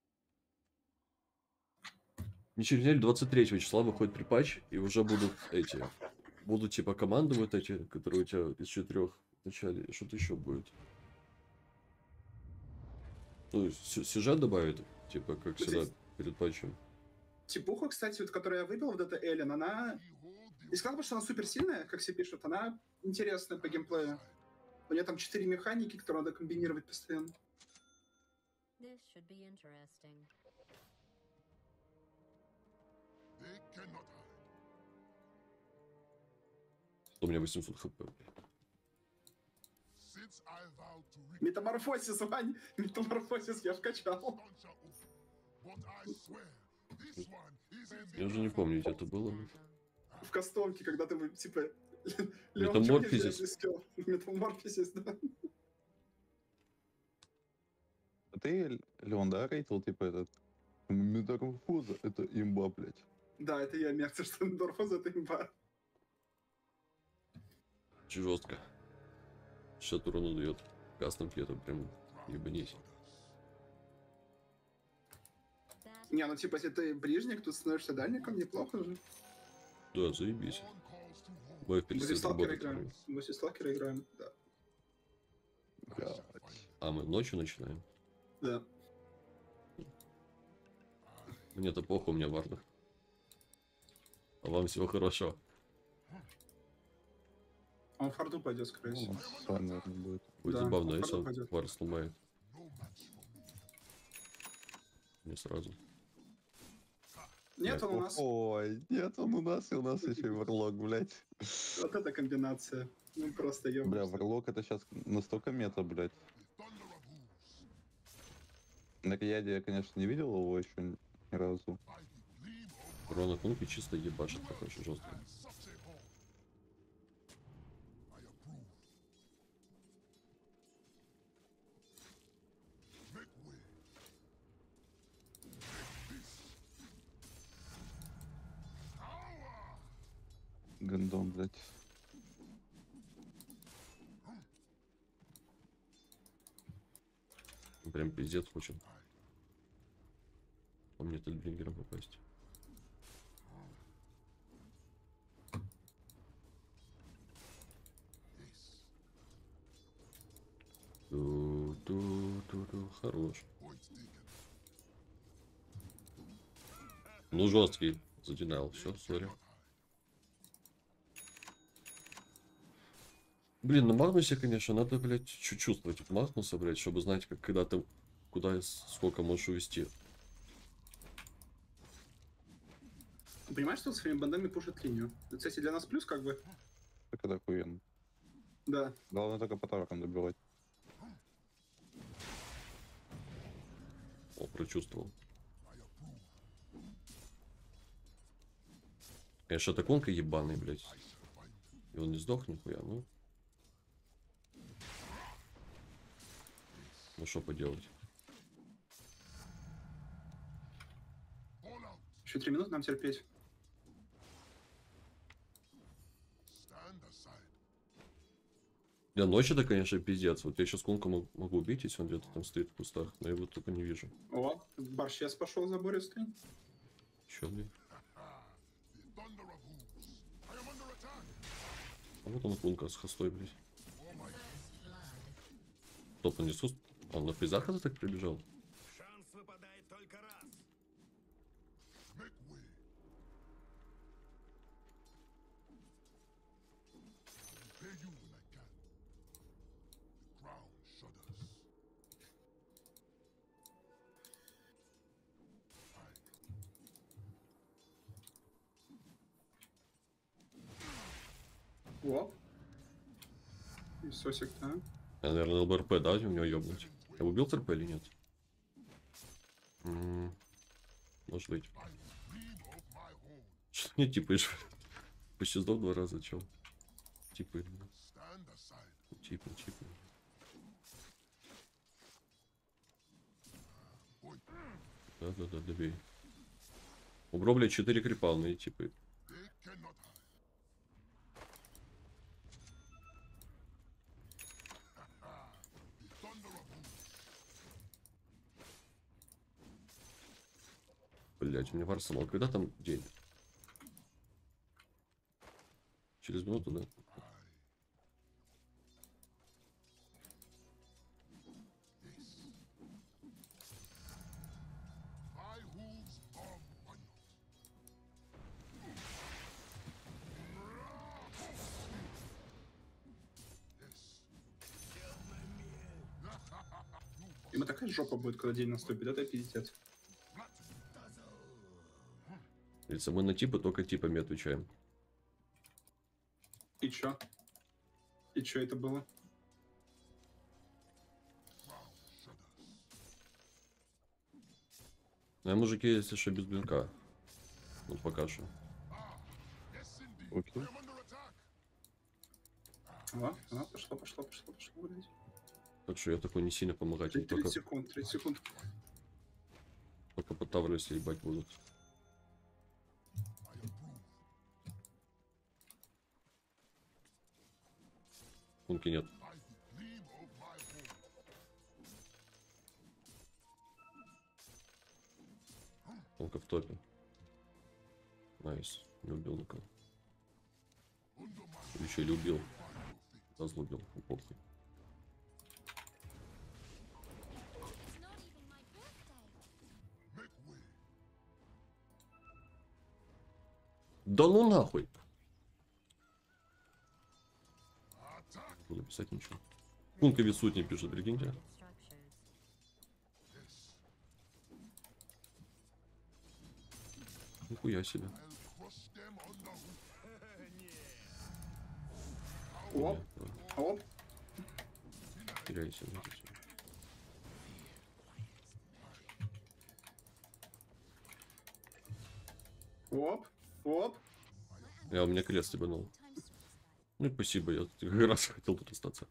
Не через неделю, двадцать третьего числа выходит припатч, и уже будут эти... Будут типа команды вот эти, которые у тебя из четырех в начале. И что-то еще будет. Ну, сю- сюжет добавит, типа, как Вот всегда, здесь- перед патчем. Типуха, кстати, вот, которую я выбил, вот эта Эллен, она... Не сказал бы, что она супер сильная, как все пишут, она интересная по геймплею. У нее там четыре механики, которые надо комбинировать постоянно. This should be interesting. У меня восемьсот хп. Метаморфозис, Вань! Метаморфозис я вкачал. Я уже не помню, где это было. В кастомке, когда ты, типа... Метаморфозис. Метаморфозис, да. А ты, Леон, да, рейтил, типа, этот... Метаморфоза, это имба, блядь. Да, это я мерзко, что метаморфоза это имба. Жестко. шестьдесят урона дает. Кастомки это прям ебанись. Не, ну типа, если ты ближник, тут становишься дальником, неплохо же. Да, заебись. Мы в Мы пересед Сталкера работать. играем. Мы Сталкера играем, да. Блядь. А мы ночью начинаем. Да. Мне-то плохо, у меня варда. А вам всего хорошего. Он в харду пойдет, скорее Ну, всего. с вами, наверное, будет. Будет Да, забавно, он если он пойдет. вар сломает. Не сразу. Нет, он у нас... Ой, нет, он у нас, и у нас еще и варлок, блядь. Вот эта комбинация. Ну просто Бля, ёбаешься. варлок это сейчас настолько мета, блядь. На Рияде я, конечно, не видел его еще ни разу. Урона кнопки чисто ебашит, так очень жестко. Гандон, блядь. Прям пиздец хочет. А мне Тельбрингером попасть. Ту-ту-ту-ту. Хорош. Ну, жесткий. Задинал. Все, сори. Блин, на Магнусе, конечно, надо, блядь, чуть чувствовать Магнуса, блядь, чтобы знать, как когда ты куда и сколько можешь увести. Понимаешь, что он своими бандами пушит линию? Это, кстати, для нас плюс, как бы. Так это охуенно. Да. Главное только по таврам добивать. О, прочувствовал. Я шатаконка ебаный, блядь. И он не сдох нихуя, ну. Ну что поделать? Еще три минуты нам терпеть. Для ночи это, конечно, пиздец. Вот я сейчас конка мог- могу убить, если он где-то там стоит в кустах, но я его только не вижу. О, борщец пошел забористый. Чё, блин? А вот он кунка с хостой, блядь. Топ он не сус... Он на фризах это так прибежал? Шанс выпадает только раз. О. И сосик, да? Я, наверное, ЛБРП, да, у него ёбнуть. Я убил ТРП или нет? М, Может быть. Что не типаешь? Почти сдох два раза, чел. Типы. Типы, типы. Да-да-да, добей. У Гробля четыре крипа, ну и типы. Блять, у меня арсенал. Когда там день? Через минуту, да? Ему такая жопа будет, когда день наступит, это пиздец. Говорится, мы на типы только типами отвечаем. И чё? И чё это было? Ну, а мужики, если что, без блинка. Ну, пока что. Окей. А, а, пошло, пошло, пошло, пошло, блядь. Так что я такой не сильно помогать. тридцать Только, секунд, тридцать секунд. только по Тавросе ебать будут. Кунки нет. Кунка в топе. Найс. Не убил никого. Еще или убил. Разлубил. Похуй. It's not even my birthday. Да ну нахуй! Не буду писать ничего. Кунка висут не пишет, прикиньте. Structures. Нихуя себе. Оп, оп. Теряйся. Оп, оп. Я у меня крест ебанул. Ну и спасибо, я как раз хотел тут остаться.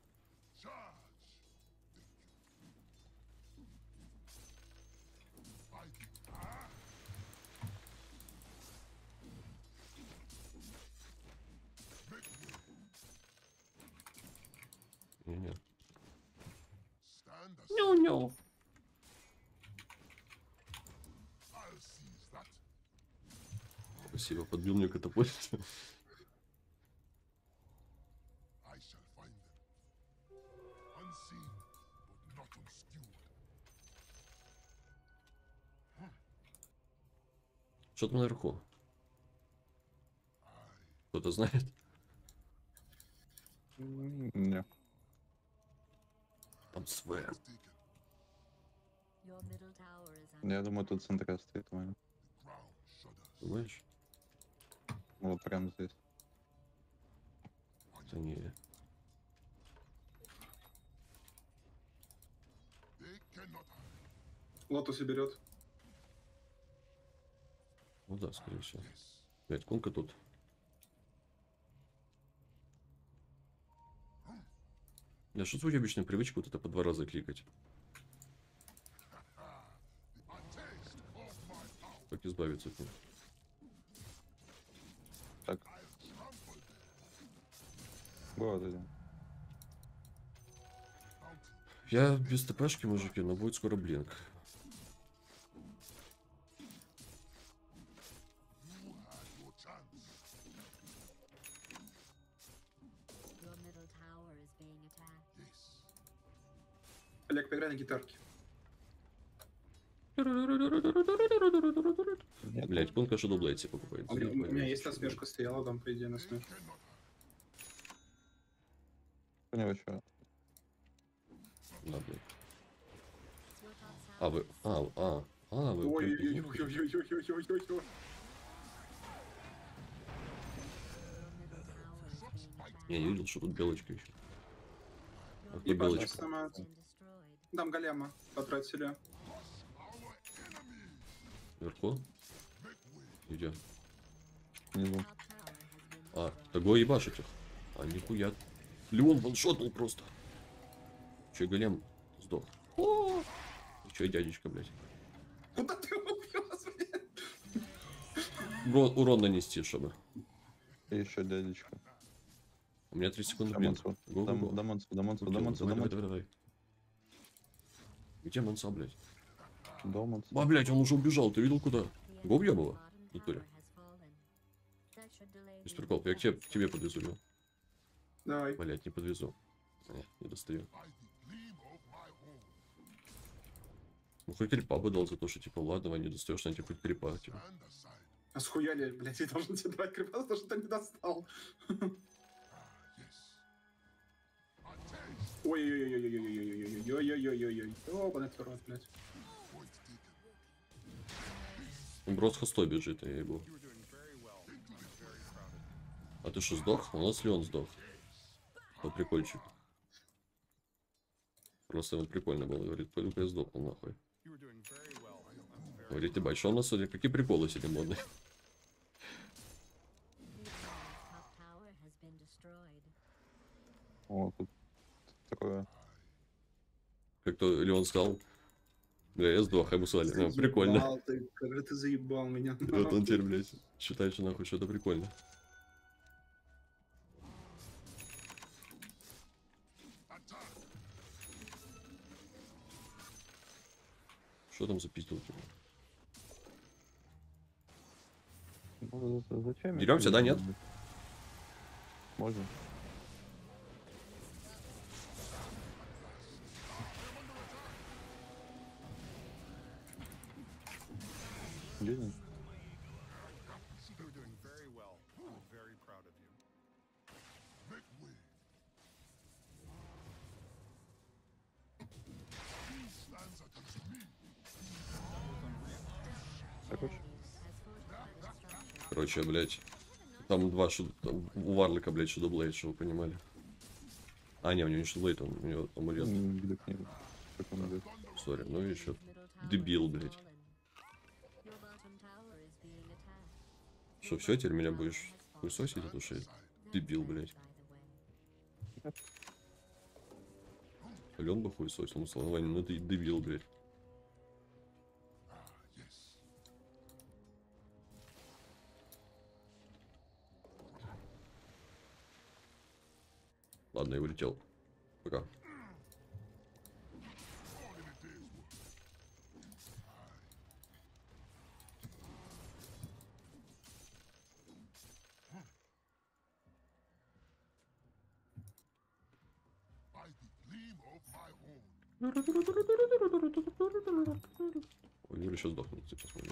Не-не. Ню-ню. Спасибо, подбил мне катапульт. Что там наверху? Кто-то знает? Не. Там свэр. Your middle tower is under Я думаю, тут центра стоит моя. Думаешь? Вот прям здесь. Да не. Лотус и берет. Ну да, скорее всего. Блять, кунка тут. Я что свою обычную привычку вот это по два раза кликать. Как избавиться от них? Так. Вот один. Я без ТПшки, мужики, но будет скоро блинк. your middle tower is being attacked. Олег, поиграй на гитарке. Нет. Блять, кунка Shadow Blade себе покупает. А У меня, у меня есть насмешка стояла, там, по идее, насмешка. У него что? Да, блядь. Your top tower А, вы... А, а, а, вы... Ой-ой-ой-ой-ой-ой-ой-ой-ой. your middle tower is being attacked. Я не видел, что тут белочка еще. Your Ах, И ты башня белочка. сама. been destroyed. Там голема потратили. Вверху? Где? Внизу. Top tower has been А, destroyed. того ебашить их. А, нихуя. Леон ваншотнул просто. Че, голем сдох. О! Че, дядечка, блядь. Куда ты его увез, блядь? Урон, урон нанести, чтобы. И еще дядечка. У меня три секунды, блин. Дамонцу. Го-го-го. Дамонцу, Дамонцу, Окей, Дамонцу, давай, давай, Дамонцу. давай, давай. Где Монса, блядь? Дамонцу. А, блядь, он уже убежал, ты видел куда? The Го въебало? В натуре. Без прикол, я к тебе, к тебе подвезу, Леон. Давай. Блять, не подвезу. Не, не достаю. Ну хоть крипа бы дал за то, что типа ладно, давай не достаешь, на тебе хоть крипа, типа. А схуяли, блядь, я должен тебе давать крипа, потому что ты не достал. Ой-ой-ой-ой-ой-ой-ой-ой-ой-ой-ой-ой-ой-ой-ой-ой. Ёбаный твой, блядь. Он просто хостой бежит, я ебу. А ты что, сдох? У нас Леон сдох. Вот прикольчик. Просто вот прикольно было. Говорит, пойду-ка я сдохнул нахуй. Говорит, ебать, что у нас сегодня? Какие приколы сегодня модные? О, тут такое. Как-то Леон сказал, бля, я сдох, а ему сказали, ну, прикольно. Заебал ты, как же ты заебал меня. И вот он теперь, блядь, считает, что нахуй что-то прикольно. Что там за пиздюк? Ну, за- зачем? я Деремся, да, не нет? знаю. Можно. Блин. Хорош. Короче, блядь, там два шуд... там у Варлика, блядь, шудоблейд, чтобы вы понимали. А, не, у него не шудоблейд, он- у него амулет. М, где книга? Как он идет? Сори, ну еще дебил, блядь. Что, все, теперь меня будешь хуесосить, потому что я дебил, блядь. Лен бы хуесосил, ну, слава, ну ты дебил, блядь. Ладно, я улетел. Пока. Ой, Юра сейчас сдохнет, ты посмотри.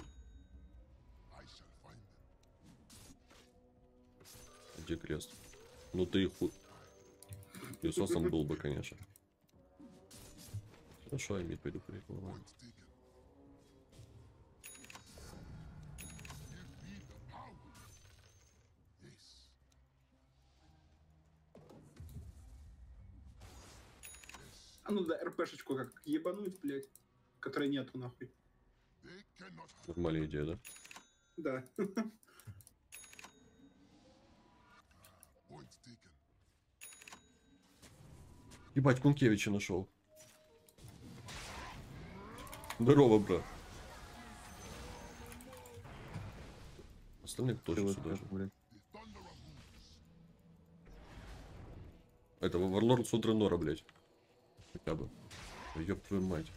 Где крест? Ну ты ху... Иисусом был бы, конечно. Хорошо, я мид пойду прикол. А ну да, РПшечку как ебануть, блядь. Которой нету, нахуй. Нормальная идея, да? Да. Ебать, Кункевича нашел. Здорово, брат. Остальных тоже Ты сюда вот же. как, блядь. Это Варлорд Судренора, блядь. Хотя бы. Да ёб твою мать.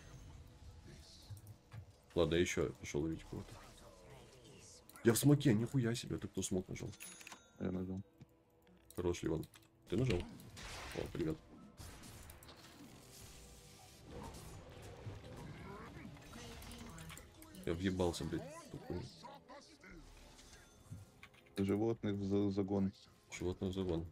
Ладно, я еще пошел ловить кого-то. Я в смоке, нихуя себе. Ты кто смог нажал? Я нажал. Хорош, Ливан. Ты нажал? О, привет. Я въебался, блядь. Такой Животных в за- загон. животный загон.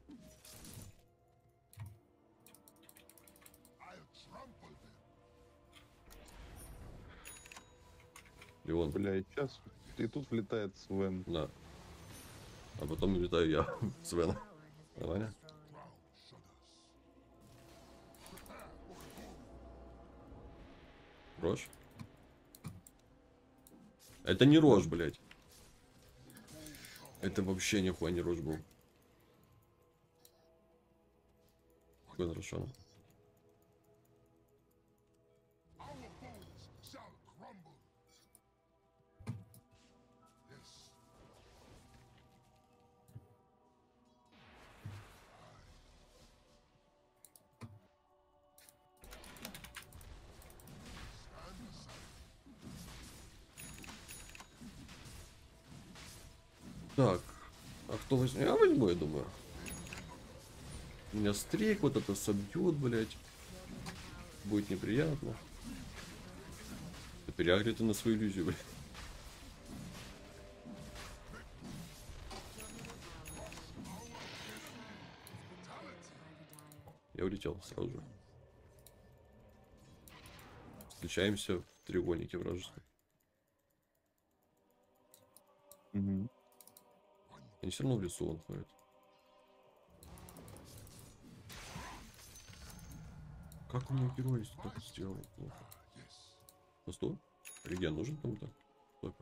Леон, Бля, и сейчас. И тут влетает Свен. да. А потом летаю я, Свена. Нормально? Рожь? Это не рожь, блядь. Это вообще нихуя не рожь был. Какой Рошана? Так, а кто возьмет? Я возьму, я думаю. Меня стрейк вот это собьет, блядь. Будет неприятно. Ты переагрит на свою иллюзию, блядь. Я улетел сразу же. Встречаемся в треугольнике вражеском. Мгм. Они все равно в лесу он ходит. Как у меня герой так сделал? Плохо. А что? Реген нужен кому-то? Только.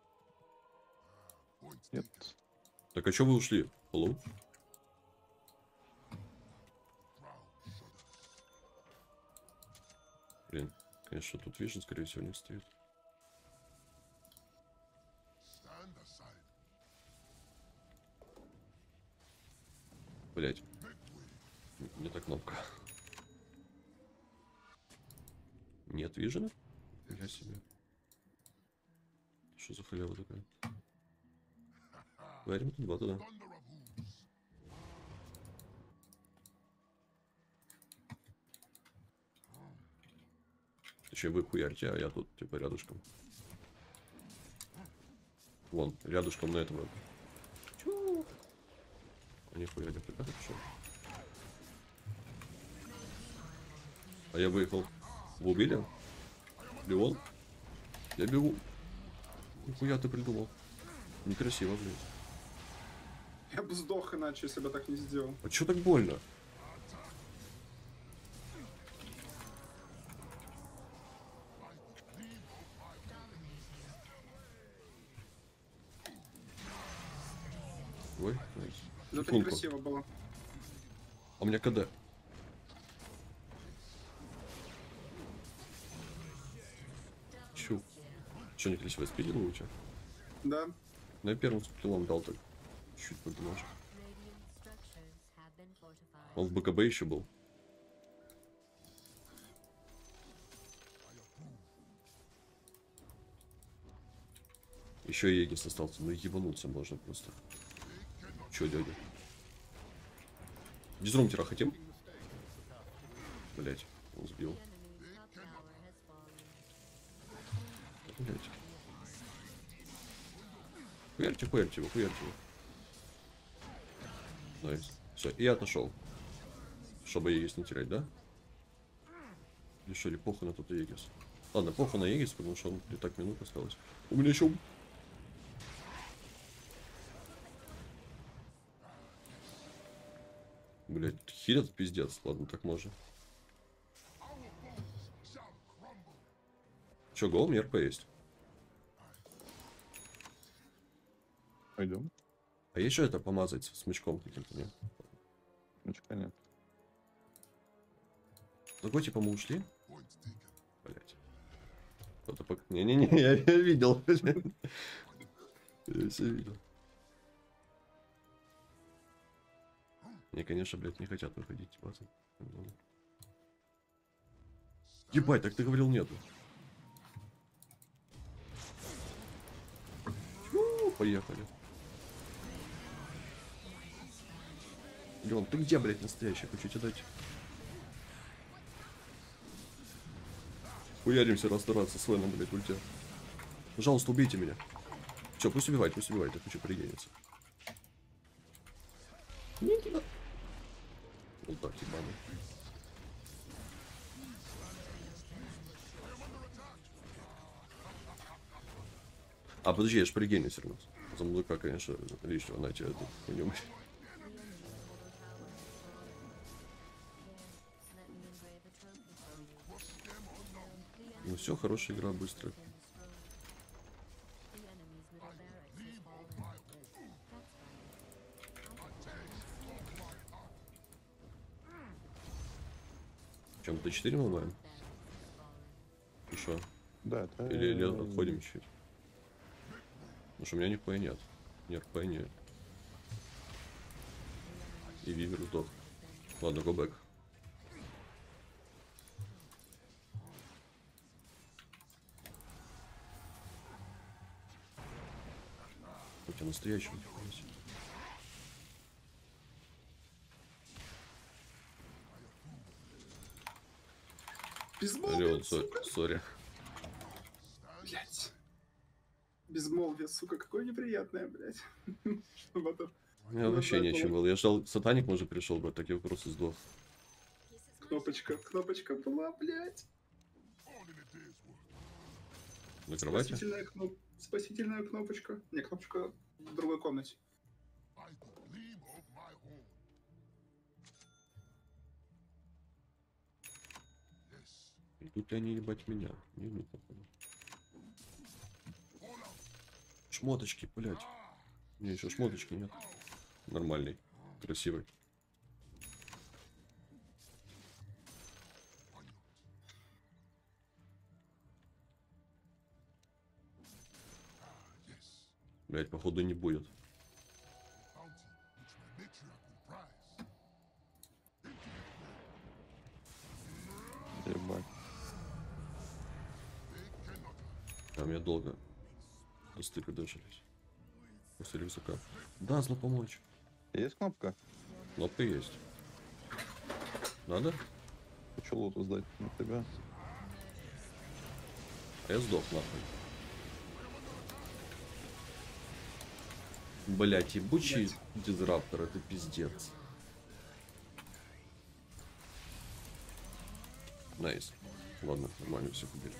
Нет. Так а чё вы ушли? Hello? Блин, конечно, тут вишен, скорее всего, не стоит. Блять. Не та кнопка. Нет вижена? Я себе. Что за халява такая? Варим тут два туда. Точнее, вы хуярьте, а я тут, типа, рядышком. Вон, рядышком на этого. Чу? А нихуя, я как пришел. А я выехал. Вы убили? Леон? Я бегу. Нихуя ты придумал. Некрасиво, блин. Я бы сдох иначе, если бы так не сделал. А чё так больно? Ой, найс. Но это Секундку. некрасиво было. А у меня КД. Чу. Чё, некрасиво спидил лучше? Да. Ну я первым спилом дал так. Чуть подножек. Radiant structures have been fortified. Он в БКБ еще был. Еще и Егис остался. Ну ебануться можно просто. Че, дядя? Дизрумтера хотим? Блять, он сбил. The enemy's top tower has fallen. Блять. Хуярьте, хуярьте его, хуярьте его. Найс. Все, и я отошел. Чтобы Егис не терять, да? Решили похуй на тот Егис. Ладно, похуй на Егис, потому что он не так минут осталось. У меня еще... Блять, хилят пиздец. Ладно, так можно. Че, гол, мне РП есть. Пойдем. А есть что это помазать смычком каким-то, нет? Ничего нет. Какой типа мы ушли? Блять. Кто-то пок... Не-не-не, я, я видел. Я все видел. Мне, конечно, блядь, не хотят выходить, типа. Ебать, так ты говорил нету. Фу, поехали. Леон, ты где, блядь, настоящий? Хочу тебе дать. Хуяримся расстараться с Веном, блядь, ульте. Пожалуйста, убейте меня. Че, пусть убивает, пусть убивает, я хочу пригениться. Не туда. Вот так, ебаный. А, подожди, я ж пригеню все равно. За мудака, конечно, лишнего найти эту хуйню. Ну все, хорошая игра, быстро. Чем, Д четыре мы ломаем? И шо? Да, это... Или, или отходим чуть? Потому что у меня нихуя нет. Ни РП, ни... И Вивер сдох. Ладно, go back. Хотя настоящий. Безмолвие, Леон, сука. сори. Блять. Безмолвие, сука, какое неприятное, блять. Что это? У меня вообще Надо нечем было. было. Я ждал, сатаник, может, пришел бы, так я просто сдох. Кнопочка, кнопочка была, блять. На кровати? Спасительная, кноп... Спасительная кнопочка. Не, кнопочка в другой комнате. Идут ли они ебать меня? Не идут, походу. Шмоточки, блядь. У меня еще шмоточки нет. Нормальный. Красивый. Блядь, походу не будет. Ебать. А меня долго до стыка дожились. После рюкзака. Да, зло помочь. Есть кнопка? Кнопка есть. Надо? Хочу лоту сдать на тебя. А я сдох нахуй. Блять, ебучий дизраптор, это пиздец. Найс. Ладно, нормально все убили.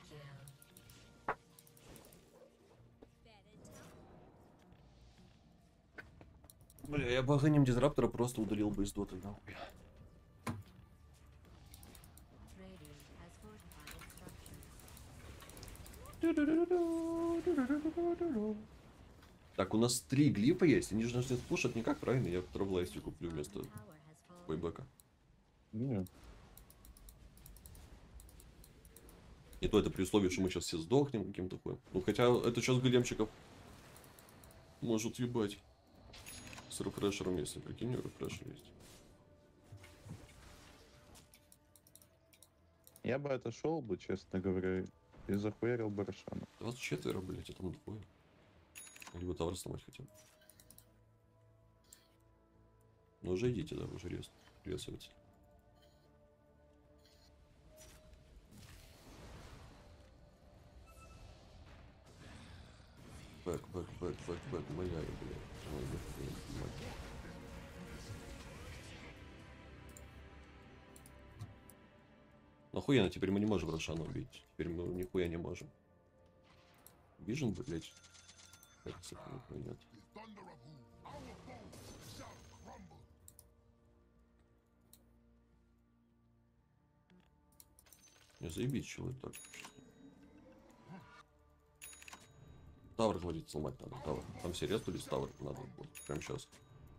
Бля, я богонем дизраптора просто удалил бы из доты, нахуй. Radiant has fortified its structures. Так, у нас три глифа есть, они же нас не спушат никак, правильно? Я травлайстю куплю вместо Tower has fallen. бойбека. Нет. И то это при условии, что мы сейчас все сдохнем каким-то хуем. Ну хотя это сейчас големчиков может ебать. С рефрешером, если прикинь, рефрешер есть. Я бы отошел бы, честно говоря, и захуярил бы Рошана. двадцать четыре, блять, а там двое. Либо тавр сломать хотя бы. Ну уже идите, да, уже рез. Резается. Бэк, бэк, бэк, бэк, бэк, моя, блядь. Ой, бэк, блядь, мать. Охуенно, теперь мы не можем Рошана убить. Теперь мы нихуя не можем. Вижен, блядь. Кажется, нихуя нет. Не заебись, чего это так. Тавр, говорит, сломать надо. Тавр. Там все резнулись, тавр надо. Вот, прям сейчас.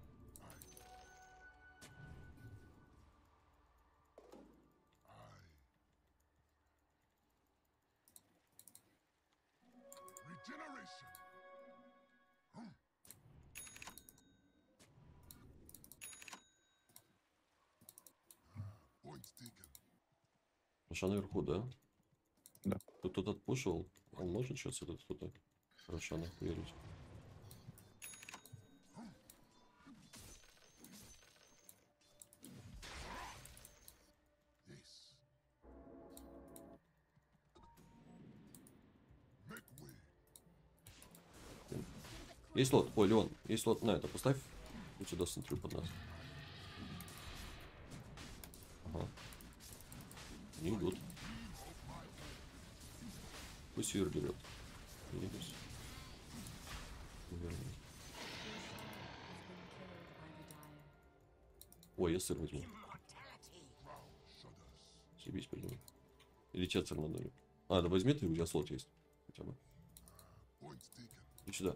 Рошан наверху, да? Да. Тут кто-то отпушивал. Он может сейчас этот кто-то Рошана хуярить. Есть лот. Ой, Леон, есть лот на это. Поставь вот сюда смотрю под нас. Ага. Не идут. Пусть Юр берет. Не пусть. Наверное. Ой, я сыр возьму. Съебись, пойдем. Или чат сыр надо. А, да возьми ты, у тебя слот есть. Хотя бы. И сюда.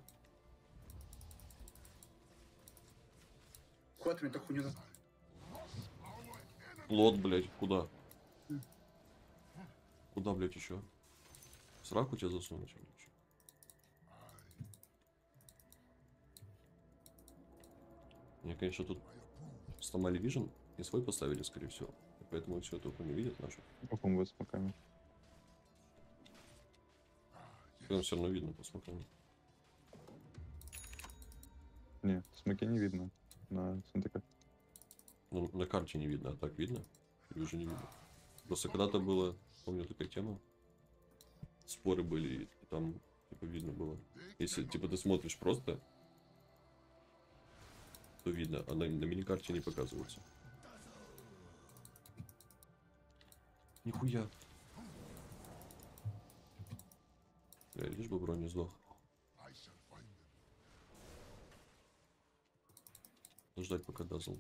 Куда ты мне эту хуйню? Лот, блядь, куда? Куда, блядь, еще? В сраку тебя засунуть? Мне, конечно, тут сломали вижен и свой поставили, скорее всего. И поэтому все только не видят нашу. Каком вы с маками? Прям все равно видно по смокам. Не, смоки не видно на центре. Ну, на карте не видно, а так видно? Или уже не видно? Просто когда-то было, помню, такая тема. Споры были, и там, типа, видно было. Если, типа, ты смотришь просто, то видно, а на, на миникарте не показывается. Нихуя. Бля, лишь бы бронь не сдох. Ждать, пока дазл.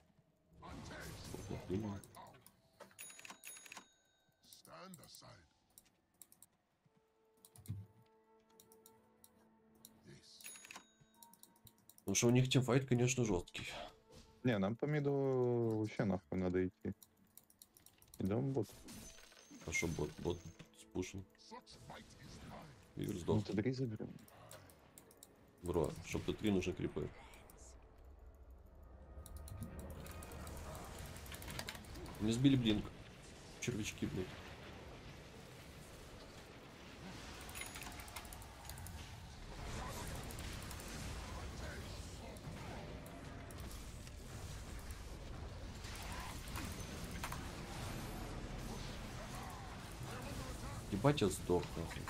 Потому что у них тимфайт, конечно, жесткий. Не, нам по миду вообще нахуй надо идти. Идем бот. А что бот? Бот спушен. Игорь Ну, сдох. ты три заберем. Бро, чтоб ты три нужны крипы. Не сбили блинк. Червячки, блядь. Ебать, я сдох, нахуй.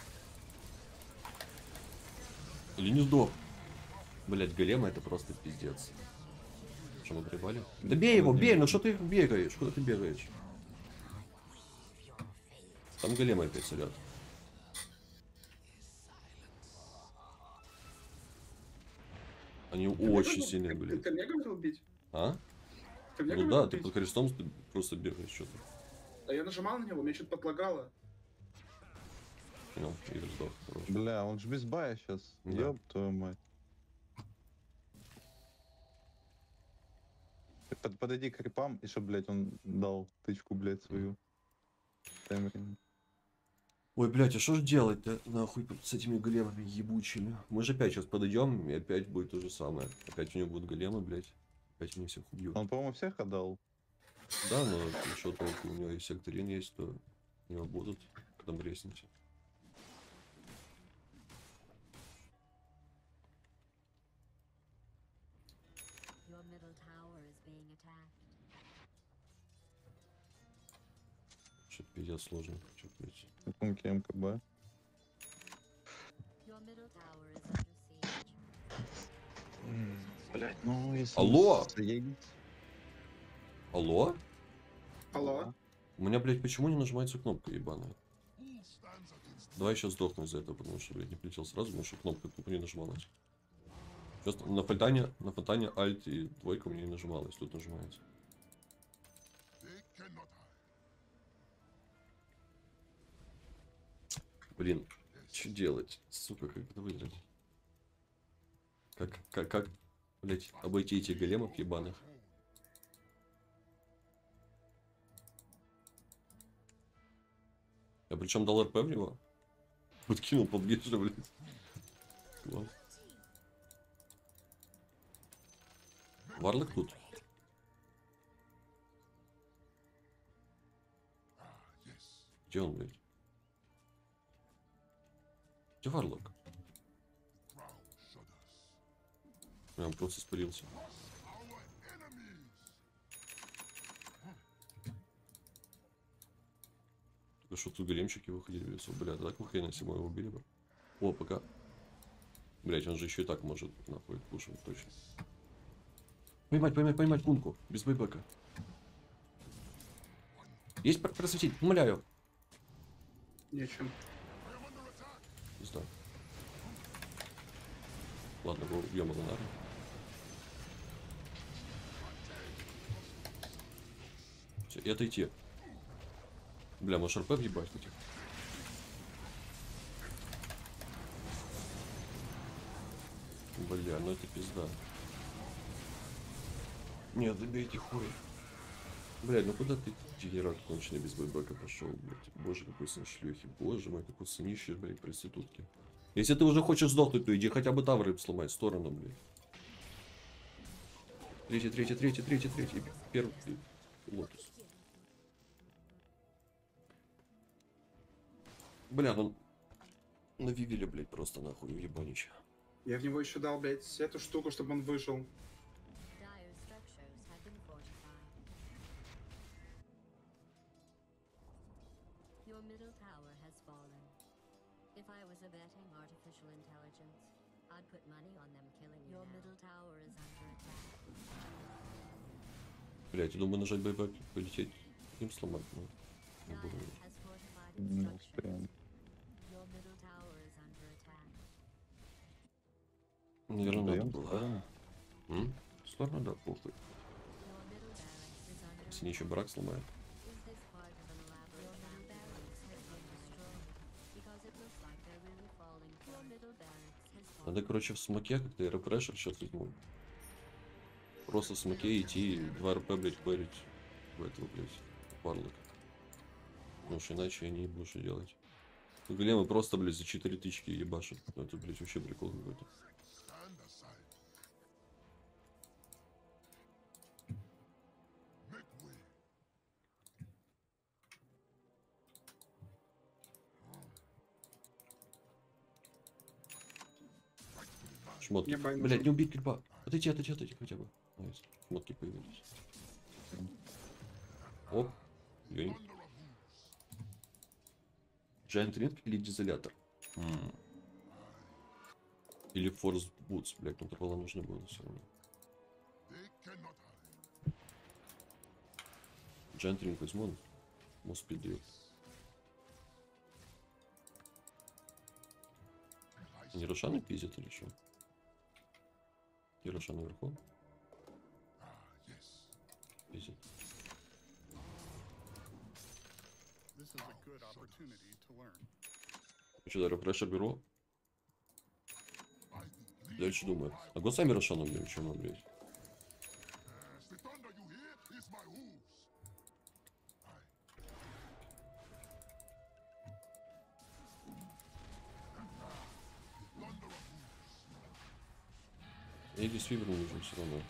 Или не сдох? Блять, голема это просто пиздец. Что, мы прибали? Да бей его, бей, ну что ты бегаешь? Куда ты бегаешь? Там големы опять сидят. Они очень сильные Ты, были. ты мне говорил бить? А? Ты мне Ну говорил да, ты бить? под крестом ты просто бегаешь что-то. А я нажимал на него, меня что-то подлагало. Понял, Игорь сдох. Хорош. Бля, он ж без бая сейчас. Да. Ёб твою мать. Ты под- подойди к крипам, и чтоб, блядь, он дал тычку, блядь, свою. Таймерами. Ой, блядь, а что ж делать-то нахуй с этими големами ебучими? Мы же опять сейчас подойдем, и опять будет то же самое. Опять у него будут големы, блядь. Опять они всех убьют. Он, по-моему, всех отдал. Да, но еще толку у него и секторин есть, то у него будут, когда мы резнемся. Your middle tower is being attacked. Что-то пиздец сложно. Что-то, блядь. На пункте МКБ. Your middle tower is under siege. Блядь, ну если... Алло! Заедет. Алло? Алло? У меня, блядь, почему не нажимается кнопка ебаная? Давай сейчас сдохну из-за этого, потому что, блядь, не полетел сразу, потому что кнопка тупо не нажималась. Сейчас на фонтане, на фонтане Alt и двойка у меня не нажималась, тут нажимается. Блин, что делать? Сука, как это выиграть? Как, как, как, блядь, обойти этих големов ебаных? Я причем дал РП в него. Подкинул поближе, блядь. Класс. Варлок тут. Где он, блядь? Где Варлок? Я он просто испарился. Только что тут големчики выходили в лесу. Бля, так вы хрена себе его убили бы. О, пока. Блять, он же еще и так может нахуй кушать, точно. Поймать, поймать, поймать кунку. Без байбека. Есть пр- просветить, умоляю. Нечем. Пизда. Ладно, его убьем Аланара. Все, и отойти. Бля, может РП въебать хоть их? Бля, ну это пизда. Нет, забейте хуй. Блядь, ну куда ты, дегенерат конченый, без байбека пошел, блядь? Боже, какой сын шлюхи. Боже мой, какой сынище, блядь, проститутки. Если ты уже хочешь сдохнуть, то иди хотя бы тавры сломай в сторону, блядь. Третий, третий, третий, третий, третий. Первый лотус. Бля, ну навивили, блядь, просто нахуй ебанича. Я в него еще дал, блядь, эту штуку, чтобы он выжил. Dire structures have been fortified. Your middle tower has fallen. If I was a betting artificial intelligence, I'd put money on them killing you. Your middle tower is under attack. Блять, я думаю нажать байбек, полететь, им сломать, но не буду. Dire has fortified its Не structures. успеем. Your middle tower is under attack. Наверное, надо Даем было. сторону. М? Сложно, да, похуй. Your middle barracks is under Если они еще барак сломают. Is this part of an elaborate plan? Barracks has been destroyed because it looks like they're really falling. Your middle barracks has fallen. Надо, короче, в смоке как-то аэропрешер сейчас возьму. Просто в смоке идти и два РП, блядь, парить в этого, блядь, парлок. Потому что иначе я не буду что делать. Ну, големы просто, блядь, за четыре тычки ебашат. Ну, это, блядь, вообще прикол какой-то. Шмотки. Мне бай нужен. Блядь, не убить крипа. Отойди, отойди, отойди хотя бы. Найс. Шмотки появились. Оп. Юнит. Giant Ring или дизолятор? М. Или Force Boots, блядь, контролы нужны будут все равно. Giant Ring возьму, мост пиздит. Не Рошаны пиздят или что? И Рошан наверху? Пиздит. Что, даже прешер беру? Дальше думаю. А го сами Рошаном, блин, чем он, блядь? Или свивер нужен все равно.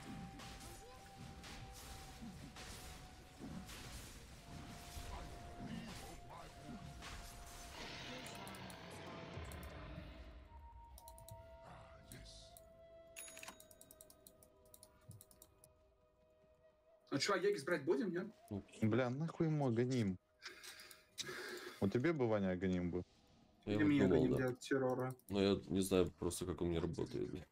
Ну что, Егис брать будем, нет? Ну, Бля, нахуй ему агоним? У тебя бы Ваня агоним был? я Или вот мне думал, гоним да. делать террора? Но я не знаю просто, как он не работает. Бля.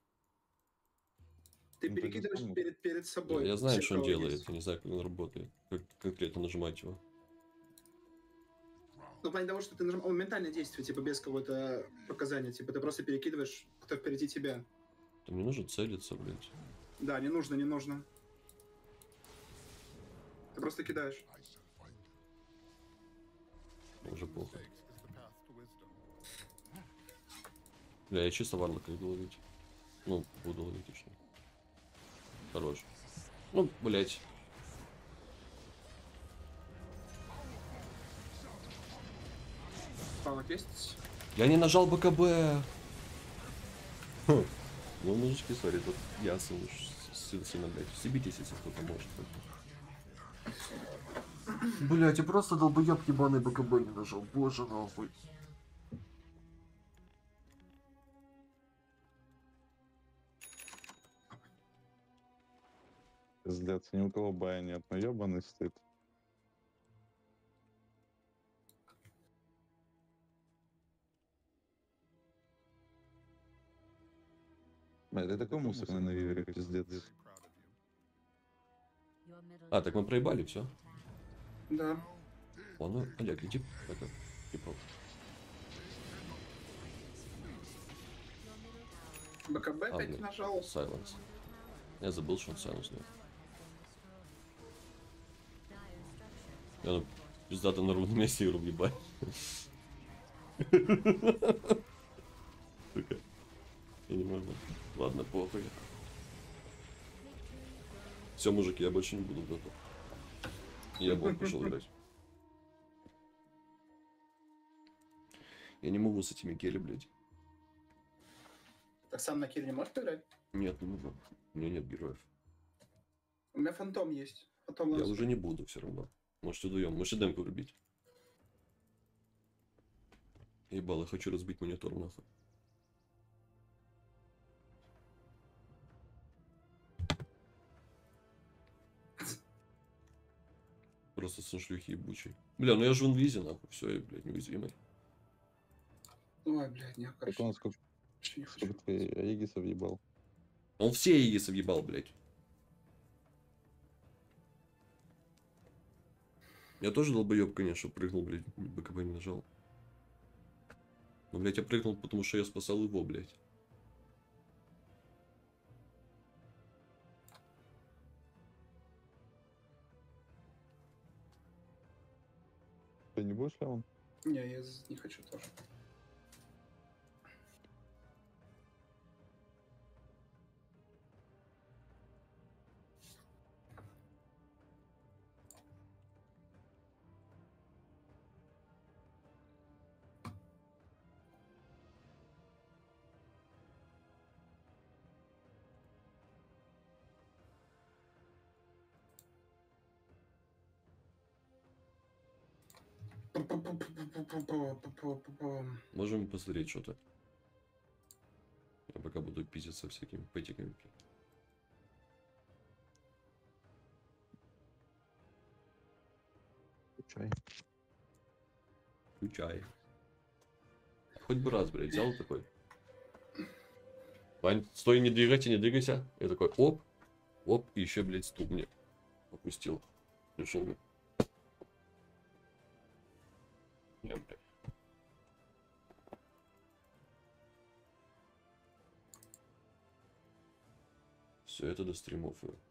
Ты Ну, перекидываешь по-любому. перед, перед собой. Я знаю, всех, что он кого делает, есть. я не знаю, как он работает. Как конкретно нажимать его. Ну, в плане того, что ты нажимаешь моментальное действие, типа без какого-то показания. Типа ты просто перекидываешь, кто впереди тебя. Там не нужно целиться, блядь. Да, не нужно, не нужно. Ты просто кидаешь. Уже плохо. Бля, я чисто варлока иду ловить. Ну, буду ловить точно. Хорош. Ну, блять. Палок есть? Я не нажал БКБ. Хм. Ну, мужички, смотри, тут ясно уж сильно, блядь. Съебитесь, если кто-то может. Блять, я просто долбоеб ебаный БКБ не нажал. Боже нахуй. Пиздец, ни у кого бая нет, но ебаный стыд. Бля, ты такой мусорный на вивере, пиздец. Your middle А, так мы проебали, все. Да. Ладно, Олег, иди. Так, типа. БКБ А, опять блядь. нажал. Сайленс. Я забыл, что он сайленс нет. Я ну, пиздато на ровном месте игру ебать. Сука. Я не могу. Ладно, похуй. Все, мужики, я больше не буду в это. Я бы пошел играть. Я не могу с этими гели, блядь. Так сам на киле не можешь поиграть? Нет, не могу. У меня нет героев. У меня фантом есть. Фантом Я ланс. уже не буду все равно. Может, удаем. Может, демку рубить. Ебало, хочу разбить монитор, нахуй. Просто сын шлюхи ебучий. Бля, ну я же в инвизе, нахуй. Все, я, блядь, неуязвимый. Ой, блядь, не, Так короче. он сколько, вообще не хочу. сколько ты Аегисов ебал? Он все Аегисов ебал, блядь. Я тоже долбоеб, конечно, прыгнул, блядь, БКБ не нажал. Но, блядь, я прыгнул, потому что я спасал его, блядь. Ты не будешь, Леон? Не, я з- не хочу тоже. Пу-пу-пу-пу-пу-пу-пу-пу-пу. Можем посмотреть что-то. Я пока буду пиздиться всякими пэтиками. Чай. Включай. Хоть бы раз, блядь, взял такой. Вань, стой, не двигайся, не двигайся. Я такой, оп, оп, и еще, блядь, стул мне опустил. Пришел. Не, блядь. Все это до стримов.